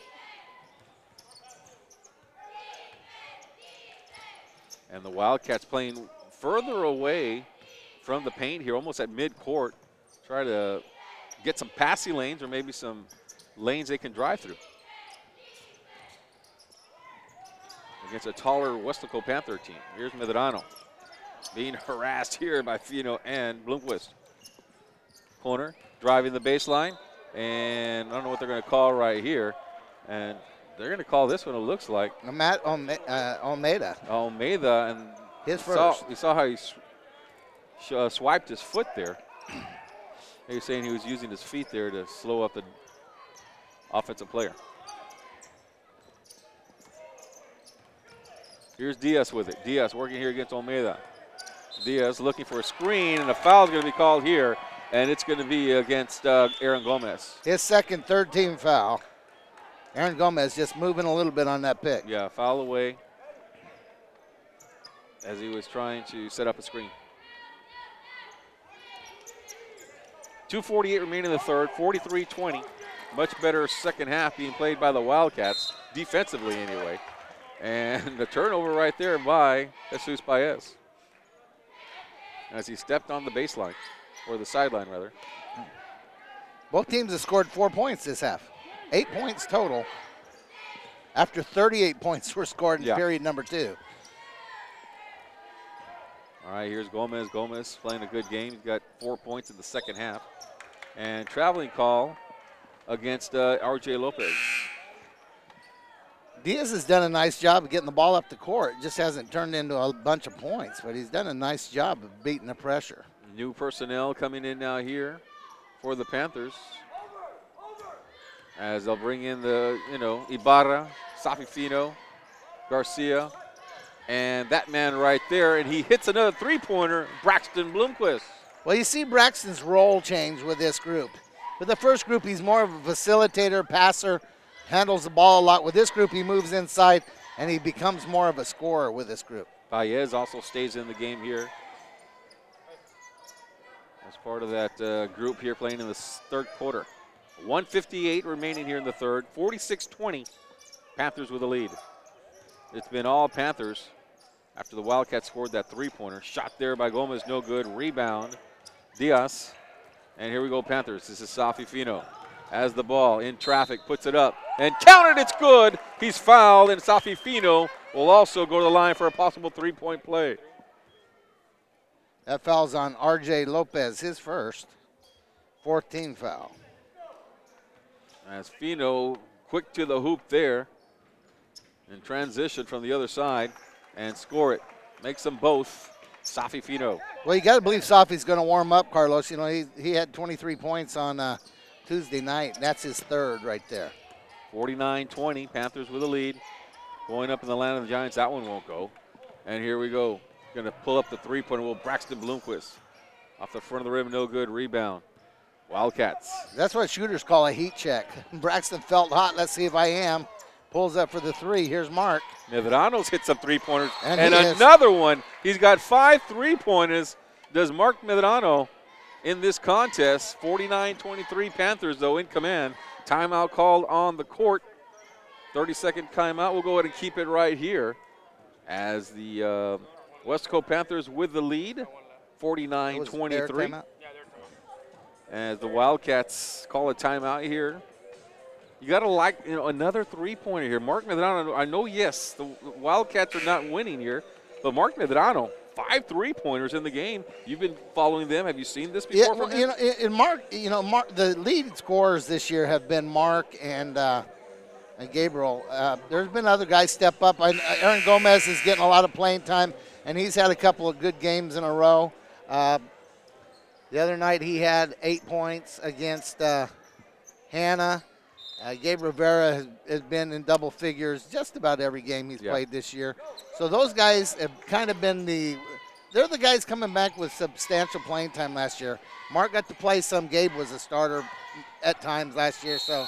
And the Wildcats playing further away from the paint here, almost at midcourt. Try to get some passing lanes or maybe some lanes they can drive through. against a taller Westlaco Panther team. Here's Medrano being harassed here by Fino and Bloomquist. Corner, driving the baseline, and I don't know what they're going to call right here. And they're going to call this one, it looks like. Almeida. Almeida, and His first. you saw how he swiped his foot there. He was saying he was using his feet there to slow up the offensive player. Here's Diaz with it. Diaz working here against Almeida. Diaz looking for a screen, and a foul is going to be called here, and it's going to be against Aaron Gomez. His second third-team foul. Aaron Gomez just moving a little bit on that pick. Yeah, foul away as he was trying to set up a screen. 2:48 remaining in the third, 43-20. Much better second half being played by the Wildcats, defensively anyway. And the turnover right there by Jesus Baez as he stepped on the baseline, or the sideline rather. Both teams have scored 4 points this half. 8 points total after 38 points were scored in period number 2. All right, here's Gomez. Gomez playing a good game. He's got 4 points in the second half. And traveling call against R.J. Lopez. Diaz has done a nice job of getting the ball up the court. It just hasn't turned into a bunch of points, but he's done a nice job of beating the pressure. New personnel coming in now here for the Panthers, as they'll bring in the, Ibarra, Safi Fino, Garcia, and that man right there, and he hits another three-pointer, Braxton Bloomquist. Well, you see Braxton's role change with this group. With the first group, he's more of a facilitator, passer, handles the ball a lot. With this group, he moves inside, and he becomes more of a scorer with this group. Baez also stays in the game here as part of that group here playing in the third quarter. 1:58 remaining here in the third, 46-20, Panthers with a lead. It's been all Panthers after the Wildcats scored that three-pointer. Shot there by Gomez, no good. Rebound, Diaz. And here we go, Panthers. This is Safi Fino. Has the ball in traffic, puts it up, and counted, it's good. He's fouled, and Safi Fino will also go to the line for a possible three-point play. That foul's on R.J. Lopez, his first, 14th foul. As Fino quick to the hoop there in transition from the other side and score it. Makes them both. Safi Fino. Well, you got to believe Safi's going to warm up, Carlos. He had 23 points on Tuesday night. That's his third right there. 49-20, Panthers with a lead. Going up in the land of the Giants, that one won't go. And here we go. Going to pull up the three-pointer. Will Braxton Bloomquist. Off the front of the rim, no good. Rebound. Wildcats. That's what shooters call a heat check. Braxton felt hot. Let's see if I am. Pulls up for the three. Here's Mark. Medrano's hit some three-pointers. And another one. He's got 5 three-pointers. Does Mark Medrano in this contest. 49-23 Panthers, though, in command. Timeout called on the court. 30-second timeout. We'll go ahead and keep it right here as the Westlaco Panthers with the lead. 49-23. As the Wildcats call a timeout here. You got to another three-pointer here. Mark Medrano, I know, yes, the Wildcats are not winning here, but Mark Medrano, 5 three-pointers in the game. You've been following them. Have you seen this before from him? Mark, the lead scorers this year have been Mark and Gabriel. There's been other guys step up. Aaron Gomez is getting a lot of playing time, and he's had a couple of good games in a row. The other night he had 8 points against Hannah. Gabe Rivera has been in double figures just about every game he's played this year. So those guys have kind of been they're the guys coming back with substantial playing time last year. Mark got to play some. Gabe was a starter at times last year, so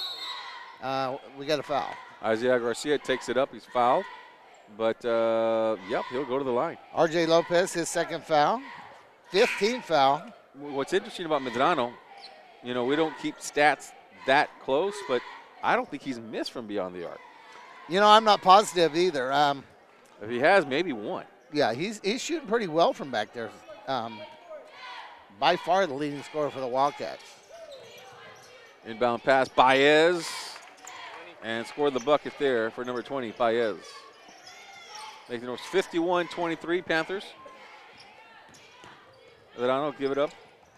we got a foul. Isaiah Garcia takes it up. He's fouled. But, he'll go to the line. R.J. Lopez, his second foul. 15th foul. What's interesting about Medrano, we don't keep stats that close, but I don't think he's missed from beyond the arc. I'm not positive either. If he has, maybe one. Yeah, he's shooting pretty well from back there. By far the leading scorer for the Wildcats. Inbound pass, Baez, and scored the bucket there for number 20, Baez. Making it 51-23 Panthers. Verano give it up.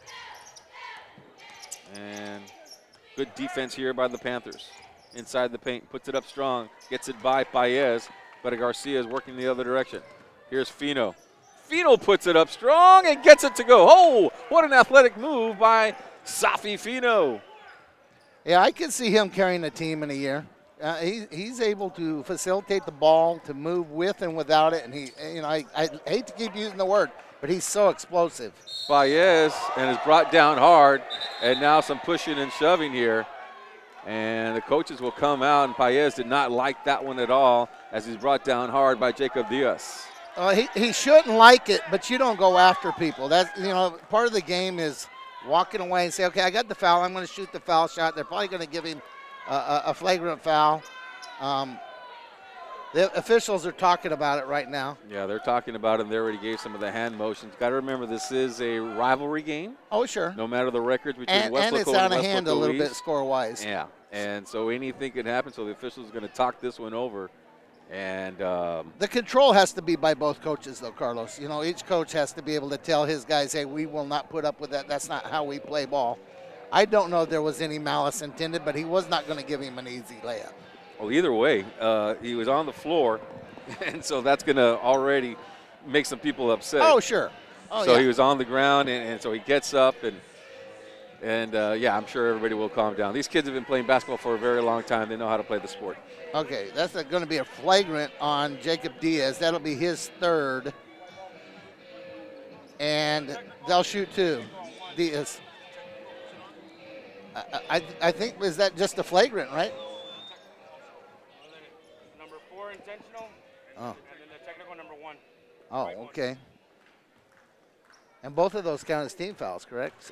And good defense here by the Panthers. Inside the paint, puts it up strong, gets it by Paez, but Garcia is working the other direction. Here's Fino. Fino puts it up strong and gets it to go. Oh, what an athletic move by Safi Fino. Yeah, I can see him carrying a team in a year. He's able to facilitate the ball, to move with and without it, and I hate to keep using the word, but he's so explosive. Paez and is brought down hard, and now some pushing and shoving here. And the coaches will come out, and Paez did not like that one at all as he's brought down hard by Jacob Diaz. He shouldn't like it, but you don't go after people. That's, part of the game is walking away and say, okay, I got the foul. I'm going to shoot the foul shot. They're probably going to give him a flagrant foul. The officials are talking about it right now. Yeah, they're talking about it, and they already gave some of the hand motions. Got to remember, this is a rivalry game. Oh, sure. No matter the records between Westlaco and it's out of Westlaco hand a little East. bit score-wise. Yeah, and so anything could happen, so the officials are going to talk this one over. And the control has to be by both coaches, though, Carlos. Each coach has to be able to tell his guys, hey, we will not put up with that. That's not how we play ball. I don't know if there was any malice intended, but he was not going to give him an easy layup. Well, either way, he was on the floor, and so that's going to already make some people upset. Oh, sure. So yeah. He was on the ground, and so he gets up, and yeah, I'm sure everybody will calm down. These kids have been playing basketball for a very long time. They know how to play the sport. Okay, that's going to be a flagrant on Jacob Diaz. That'll be his third. And they'll shoot two. Diaz. I think, is that just a flagrant, right? Number 4 intentional, Oh. and then the technical number 1. Oh, okay. And both of those count as team fouls, correct?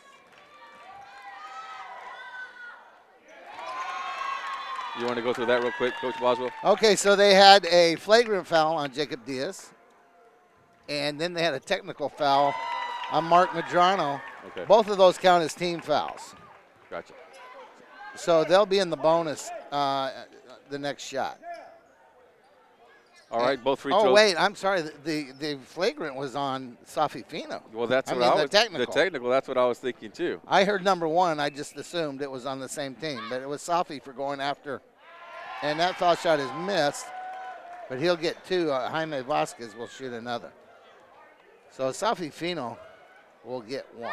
You want to go through that real quick, Coach Boswell? Okay, so they had a flagrant foul on Jacob Diaz, and then they had a technical foul on Mark Medrano. Okay. Both of those count as team fouls. Gotcha. So they'll be in the bonus the next shot. All right, both free throws. Oh, wait, I'm sorry. The flagrant was on Safi Fino. Well, that's I what mean, I was. the technical. The technical, that's what I was thinking too. I heard number 1. I just assumed it was on the same team, but it was Safi for going after. And that foul shot is missed, but he'll get 2. Jaime Vasquez will shoot another. So Safi Fino will get 1.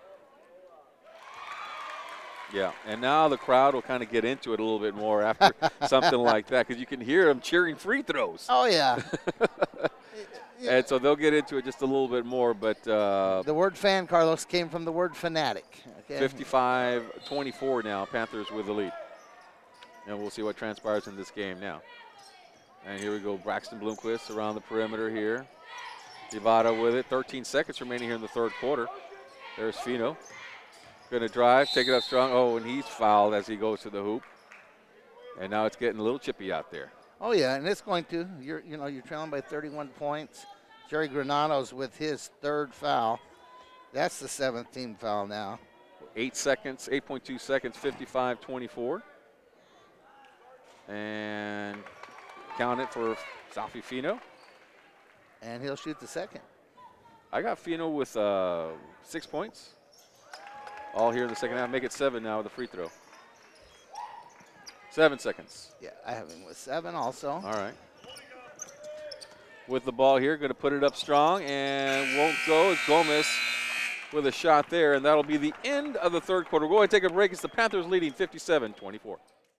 Yeah, and now the crowd will kind of get into it a little bit more after something like that, because you can hear them cheering free throws. Oh, yeah. And so they'll get into it just a little bit more, but The word fan, Carlos, came from the word fanatic. Okay? 55-24 now, Panthers with the lead. And we'll see what transpires in this game now. And here we go, Braxton Bloomquist around the perimeter here. Ivada with it, 13 seconds remaining here in the third quarter. There's Fino. Going to drive, take it up strong. Oh, and he's fouled as he goes to the hoop. And now it's getting a little chippy out there. Oh, yeah, and it's going to. You're trailing by 31 points. Jerry Granados with his third foul. That's the 7th team foul now. 8 seconds, 8.2 seconds, 55-24. And count it for Safi Fino. And he'll shoot the second. I got Fino with 6 points. All here in the second half. Make it 7 now with a free throw. 7 seconds. Yeah, I have him with 7 also. All right. With the ball here, going to put it up strong and won't go. It's Gomez with a shot there, and that'll be the end of the third quarter. We'll go ahead and take a break. It's the Panthers leading 57-24.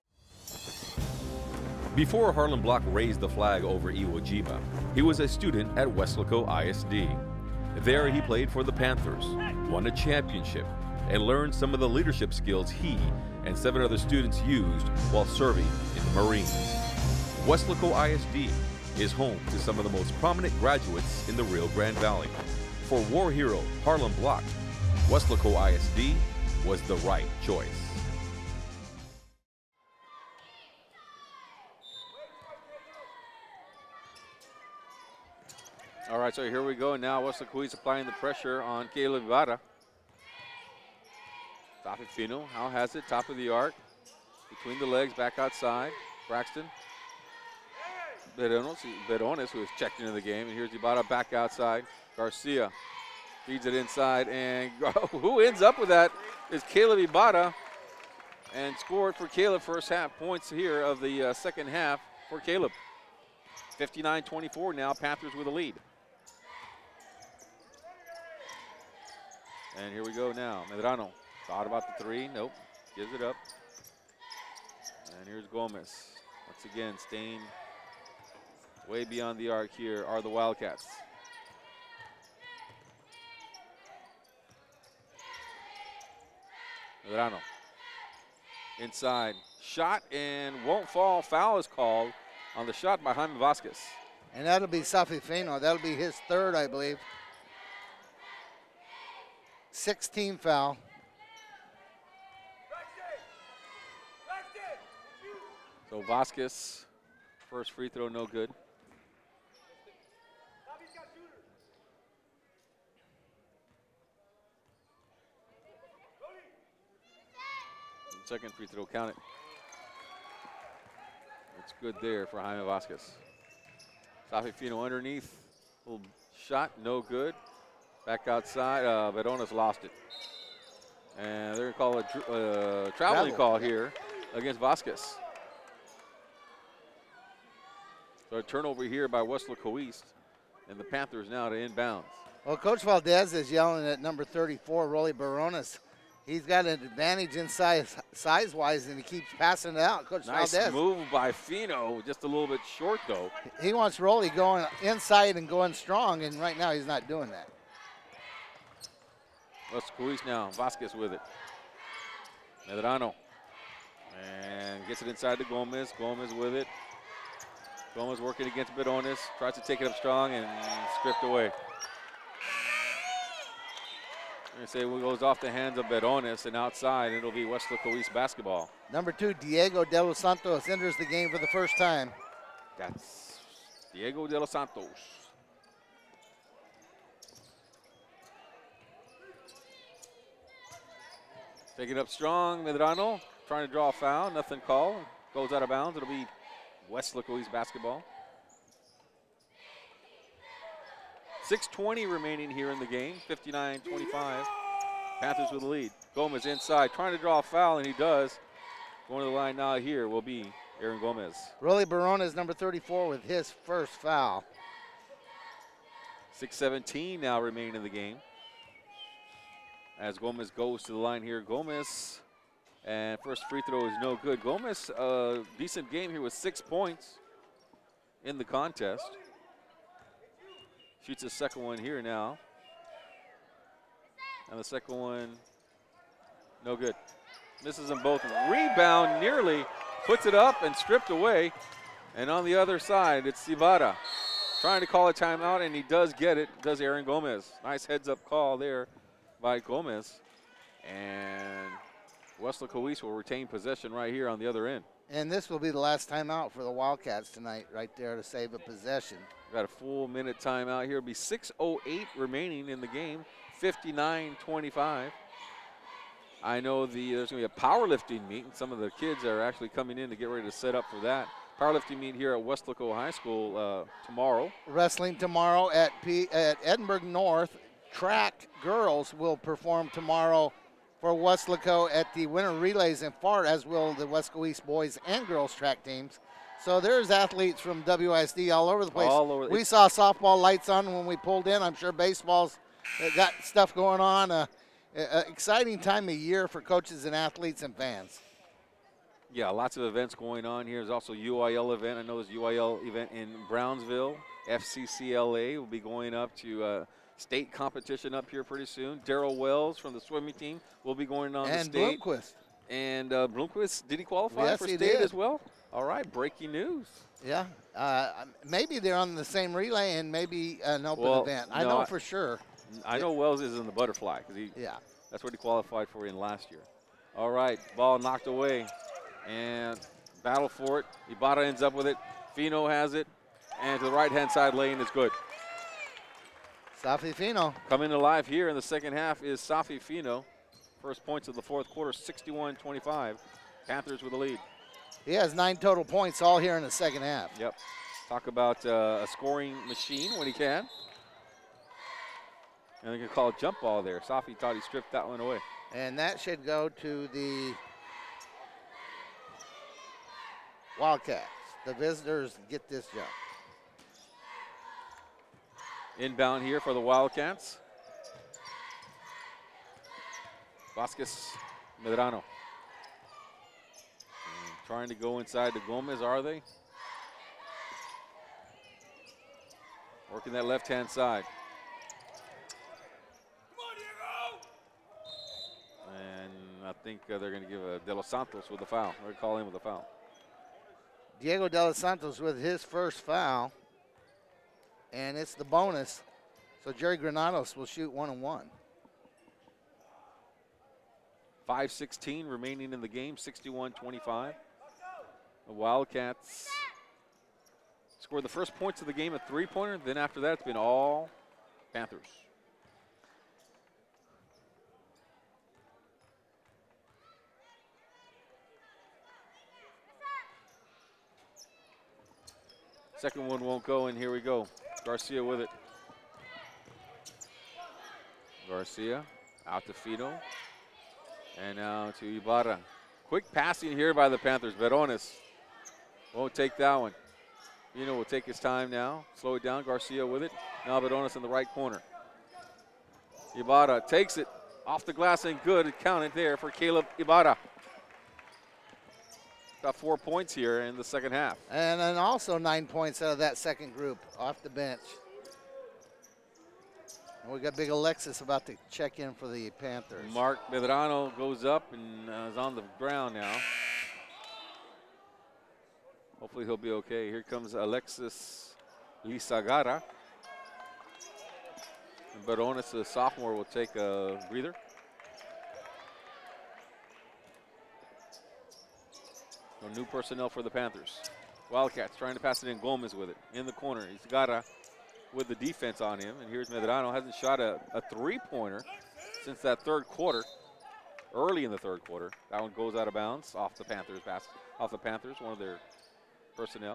Before Harlan Block raised the flag over Iwo Jima, he was a student at Westlaco ISD. There he played for the Panthers, won a championship, and learned some of the leadership skills he and 7 other students used while serving in the Marines. Westlaco ISD is home to some of the most prominent graduates in the Rio Grande Valley. For war hero Harlan Block, Westlaco ISD was the right choice. All right, so here we go. Now Westlaco is applying the pressure on Caleb Ivada. Safi Fino now has it, top of the arc. Between the legs, back outside. Braxton. Verones, who has checked into the game. And here's Ibarra back outside. Garcia feeds it inside, and who ends up with that is Caleb Ibarra, and scored for Caleb first half points here of the second half for Caleb. 59-24 now, Panthers with a lead. And here we go now. Medrano thought about the three. Nope. Gives it up. And here's Gomez. Once again, staying way beyond the arc here are the Wildcats. Medrano. Inside. Shot and won't fall. Foul is called on the shot by Jaime Vasquez. And that'll be Safi Fino. That'll be his third, I believe. 16 foul. So Vasquez, first free throw, no good. Second free throw, count it. It's good there for Jaime Vasquez. Safi Fino underneath, little shot, no good. Back outside, Verones lost it. And they're going to call a traveling call here against Vasquez. So a turnover here by Weslaco East, and the Panthers now to inbounds. Well, Coach Valdez is yelling at number 34, Rolly Barones. He's got an advantage inside size-wise, and he keeps passing it out. Coach Nice Valdez. move by Fino, just a little bit short though. He wants Rolly going inside and going strong, and right now he's not doing that. Weslaco East now, Vasquez with it. Medrano, and gets it inside to Gomez. Gomez with it. Gomez working against Bedones, tries to take it up strong and stripped away. I'm going to say it goes off the hands of Bedones, and outside it'll be Weslaco East basketball. Number 2, Diego De Los Santos enters the game for the first time. That's Diego De Los Santos. Take it up strong, Medrano trying to draw a foul, nothing called. Goes out of bounds, it'll be Weslaco East basketball. 6:20 remaining here in the game, 59-25. Panthers with the lead. Gomez inside, trying to draw a foul, and he does. Going to the line now here will be Aaron Gomez. Rolly Barones, number 34, with his first foul. 6:17 now remaining in the game. As Gomez goes to the line here, Gomez, and first free throw is no good. Gomez, decent game here with 6 points in the contest. Shoots his second one here now. And the second one, no good. Misses them both. Rebound nearly, puts it up and stripped away. And on the other side, it's Ibarra trying to call a timeout, and he does get it, does Aaron Gomez. Nice heads-up call there by Gomez. And Weslaco East will retain possession right here on the other end. And this will be the last timeout for the Wildcats tonight, right there to save a possession. Got a full minute timeout here. It'll be 6:08 remaining in the game, 59-25. I know there's going to be a powerlifting meet, and some of the kids are actually coming in to get ready to set up for that. Powerlifting meet here at Weslaco High School tomorrow. Wrestling tomorrow at Edinburgh North. Track girls will perform tomorrow for Weslaco at the winter relays in Fart, as will the Weslaco East boys and girls track teams. So there's athletes from WISD all over the place. All over. We saw softball lights on when we pulled in. I'm sure baseball's got stuff going on. Exciting time of year for coaches and athletes and fans. Yeah, lots of events going on here. There's also UIL event. I know there's UIL event in Brownsville. FCCLA will be going up to state competition up here pretty soon. Darrell Wells from the swimming team will be going on to state. And Bloomquist. And Bloomquist, did he qualify yes, for he state did. as well? All right, breaking news. Yeah, maybe they're on the same relay and maybe an open event. I no, know for sure. I know Wells is in the butterfly because that's what he qualified for in last year. All right, ball knocked away and battle for it. Ibarra ends up with it. Fino has it, and to the right-hand side lane is good. Safi Fino. Coming alive here in the second half is Safi Fino. First points of the fourth quarter, 61-25. Panthers with the lead. He has 9 total points all here in the second half. Yep. Talk about a scoring machine when he can. And they're going to call a jump ball there. Safi thought he stripped that one away. And that should go to the Wildcats. The visitors get this jump. Inbound here for the Wildcats. Vasquez Medrano. Trying to go inside to Gomez, are they? Working that left-hand side. And I think they're going to give De Los Santos with a foul. They're going to call him with a foul. Diego De Los Santos with his first foul. And it's the bonus. So Jerry Granados will shoot 1-and-1. 5:16 remaining in the game, 61-25. The Wildcats scored the first points of the game, a three-pointer. Then after that, it's been all Panthers. Second one won't go, and here we go. Garcia with it. Garcia out to Fino. And now to Ibarra. Quick passing here by the Panthers. Verones won't take that one. Fino will take his time now. Slow it down. Garcia with it. Now Verones in the right corner. Ibarra takes it off the glass and good. It counted there for Caleb Ibarra. Got 4 points here in the second half. And then also 9 points out of that second group off the bench. And we got big Alexis about to check in for the Panthers. Mark Medrano goes up and is on the ground now. Hopefully he'll be okay. Here comes Alexis Lizagara. And Verones, the sophomore, will take a breather. So new personnel for the Panthers. Wildcats trying to pass it in. Gomez with it in the corner. Lizagara with the defense on him. And here's Medrano. Hasn't shot a three-pointer since that third quarter. Early in the third quarter. That one goes out of bounds off the Panthers. Pass off the Panthers, one of their personnel.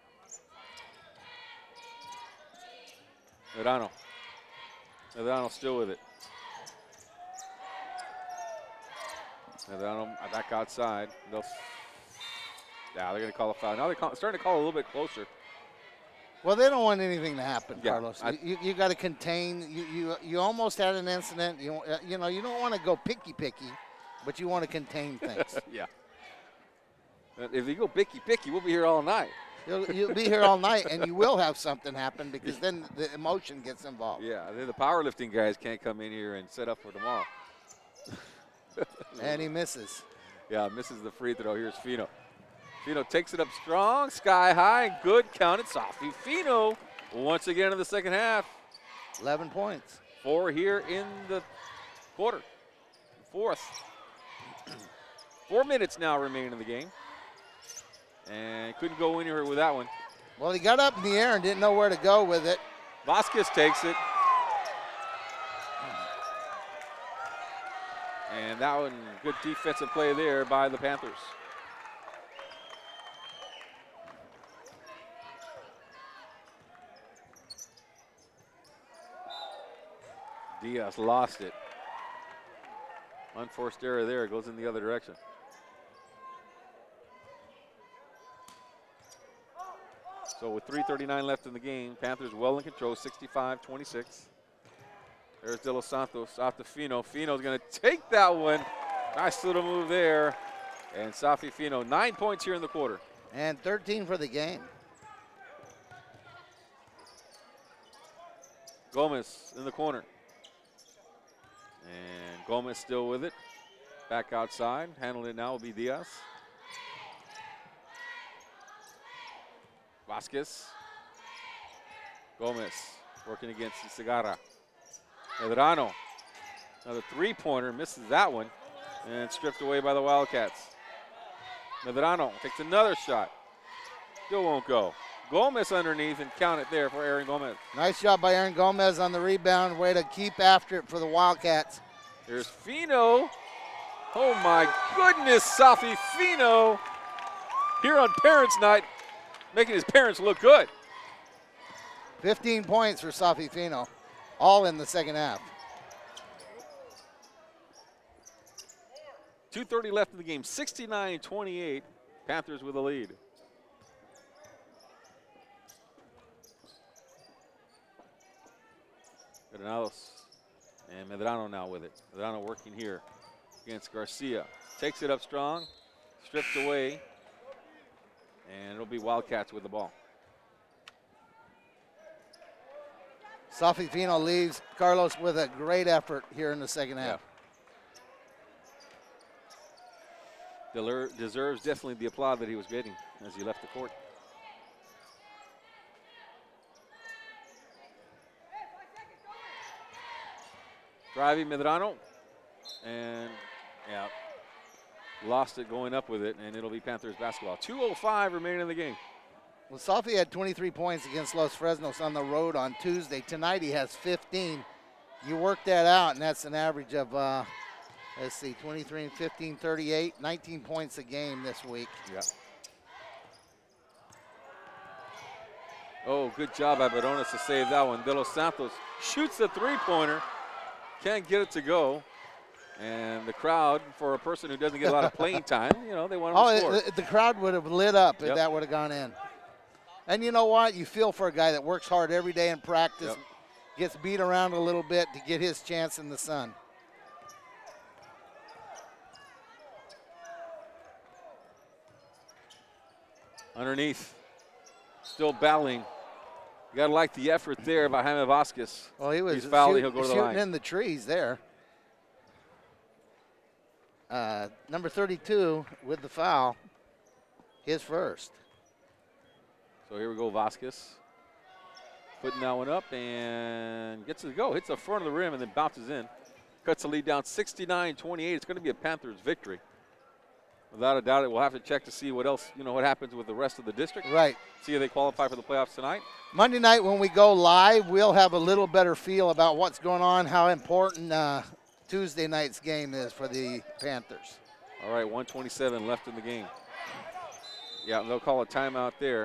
Medrano still with it. Medrano back outside. They're going to call a foul. Now they're starting to call a little bit closer. Well, they don't want anything to happen, Yeah, Carlos. You got to contain. You almost had an incident. You know you don't want to go picky, but you want to contain things. Yeah. If you go picky, we'll be here all night. You'll be here all night, and you will have something happen because then the emotion gets involved. Yeah, the powerlifting guys can't come in here and set up for tomorrow. And he misses. Yeah, misses the free throw. Here's Fino. Fino takes it up strong, sky high, good, counted. Safi Fino once again in the second half. 11 points. 4 here in the quarter. Fourth. 4 minutes now remaining in the game. And couldn't go anywhere with that one. Well, he got up in the air and didn't know where to go with it. Vasquez takes it. And that one, good defensive play there by the Panthers. Diaz lost it. Unforced error there, goes in the other direction. So with 3:39 left in the game, Panthers well in control, 65-26. There's De Los Santos out to Fino. Fino's going to take that one. Nice little move there. And Safi Fino, 9 points here in the quarter. And 13 for the game. Gomez in the corner. And Gomez still with it. Back outside. Handling it now will be Diaz. Vasquez. Gomez working against Segarra. Medrano. Another three-pointer. Misses that one. And stripped away by the Wildcats. Medrano takes another shot. Still won't go. Gomez underneath and count it there for Aaron Gomez. Nice job by Aaron Gomez on the rebound. Way to keep after it for the Wildcats. Here's Fino. Oh my goodness, Safi Fino here on Parents' Night, making his parents look good. 15 points for Safi Fino, all in the second half. 2:30 left in the game, 69-28. Panthers with a lead. Granados and Medrano now with it. Medrano working here against Garcia. Takes it up strong, stripped away, and it'll be Wildcats with the ball. Safi Fino leaves Carlos with a great effort here in the second half. Deserves definitely the applaud that he was getting as he left the court. Driving Medrano, and yeah, lost it going up with it, and it'll be Panthers basketball. 2:05 remaining in the game. Well, Safi had 23 points against Los Fresnos on the road on Tuesday. Tonight he has 15. You work that out, and that's an average of, let's see, 23 and 15, 38, 19 points a game this week. Yeah. Oh, good job by Barones to save that one. De Los Santos shoots a three-pointer. Can't get it to go. And the crowd, for a person who doesn't get a lot of playing time, you know, they want him to score. The crowd would have lit up if that would have gone in. And you know what? You feel for a guy that works hard every day in practice, gets beat around a little bit to get his chance in the sun. Underneath, still battling. You got to like the effort there by Jaime Vasquez. Well, he was He's fouled, he'll go to the line. shooting in the trees there. Number 32 with the foul, his first. So here we go, Vasquez. Putting that one up and gets it to go. Hits the front of the rim and then bounces in. Cuts the lead down 69-28. It's going to be a Panthers victory. Without a doubt, we'll have to check to see what else, you know, what happens with the rest of the district. Right. See if they qualify for the playoffs tonight. Monday night when we go live, we'll have a little better feel about what's going on, how important Tuesday night's game is for the Panthers. All right, 1:27 left in the game. Yeah, they'll call a timeout there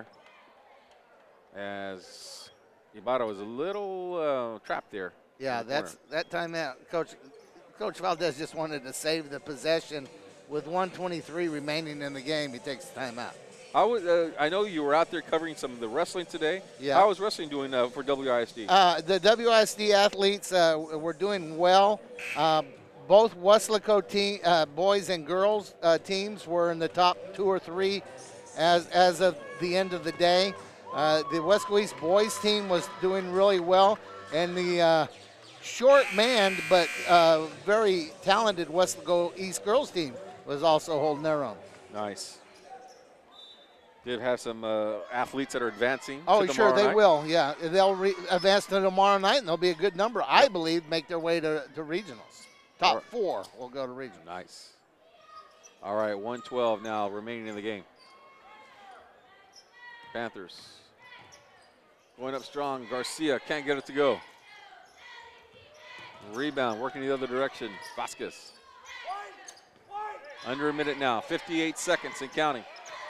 as Ibarra was a little trapped there. Yeah, that timeout. Coach Valdez just wanted to save the possession. With 1:23 remaining in the game, he takes the timeout. I know you were out there covering some of the wrestling today. Yeah. How was wrestling doing for WISD? The WISD athletes were doing well. Both Weslaco boys and girls teams were in the top 2 or 3 as of the end of the day. The Wesco East boys team was doing really well, and the short-manned but very talented Weslaco East girls team was also holding their own. Nice. Did have some athletes that are advancing. Oh, sure, they night. will. Yeah, they'll advance to tomorrow night, and there'll be a good number, I believe, make their way to regionals. Top 4 will go to regionals. Nice. All right, 1:12 now remaining in the game. Panthers going up strong. Garcia can't get it to go. Rebound, working the other direction. Vasquez. Under a minute now, 58 seconds and counting.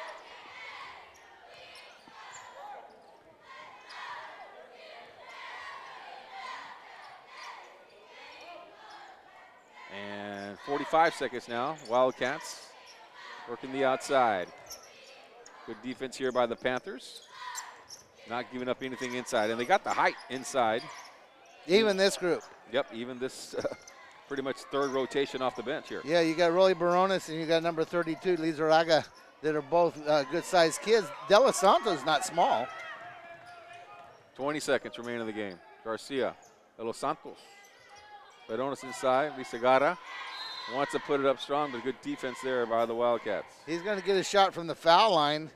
And 45 seconds now. Wildcats working the outside. Good defense here by the Panthers. Not giving up anything inside. And they got the height inside. Even this group. Yep, even this pretty much third rotation off the bench here. Yeah, you got Rolly Barones and you got number 32, Lizarraga, that are both good-sized kids. De Los Santos not small. 20 seconds remaining in the game. Garcia, De Los Santos. Barones inside, Lizarraga. Wants to put it up strong, but good defense there by the Wildcats. He's going to get a shot from the foul line.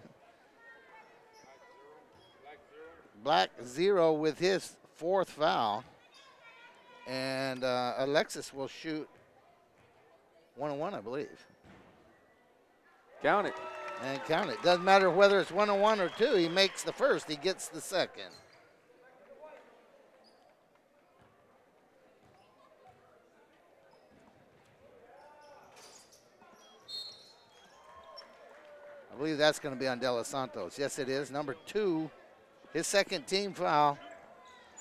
Black 0 with his 4th foul. And Alexis will shoot 1-on-1, I believe. Count it. And count it. Doesn't matter whether it's 1-on-1 or 2. He makes the first. He gets the second. I believe that's going to be on De Los Santos. Yes, it is. Number 2, his second team foul.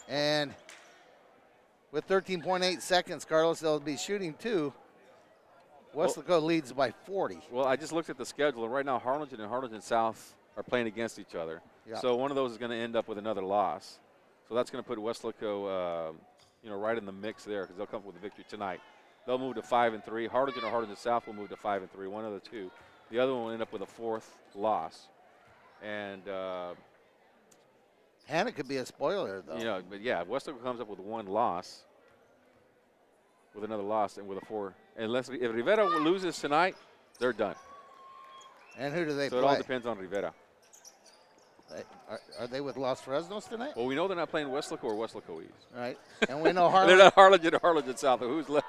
And with 13.8 seconds, Carlos, they'll be shooting 2. Weslaco leads by 40. Well, I just looked at the schedule, and right now Harlingen and Harlingen South are playing against each other. Yeah. So one of those is going to end up with another loss. So that's going to put Weslaco, right in the mix there because they'll come up with a victory tonight. They'll move to 5-3. Harlingen or Harlingen South will move to 5-3. One of the two. The other one will end up with a 4th loss. And Hannah could be a spoiler, though. but yeah, if Weslaco comes up with 1 loss, with another loss, and with a 4, if Rivera loses tonight, they're done. And who do they So play? it all depends on Rivera. Are they with Los Fresnos tonight? Well, we know they're not playing Weslaco or Weslaco East. Right. And we know They're Harlingen. not Harlingen or Harlingen South. Who's left?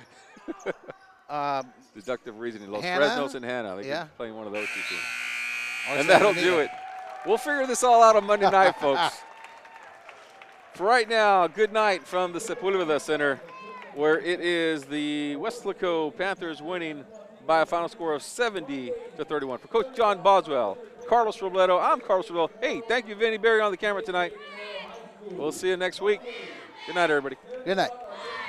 Um, Deductive reasoning. Los Hannah? Fresnos and Hannah. They Yeah. could play one of those 2 teams. or And that'll Santa do Anita. it. We'll figure this all out on Monday night, folks. For right now, good night from the Sepulveda Center, where it is the Weslaco Panthers winning by a final score of 70-31. For Coach John Boswell, Carlos Robledo, I'm Carlos Robledo. Hey, thank you, Vinny Berry, on the camera tonight. We'll see you next week. Good night, everybody. Good night.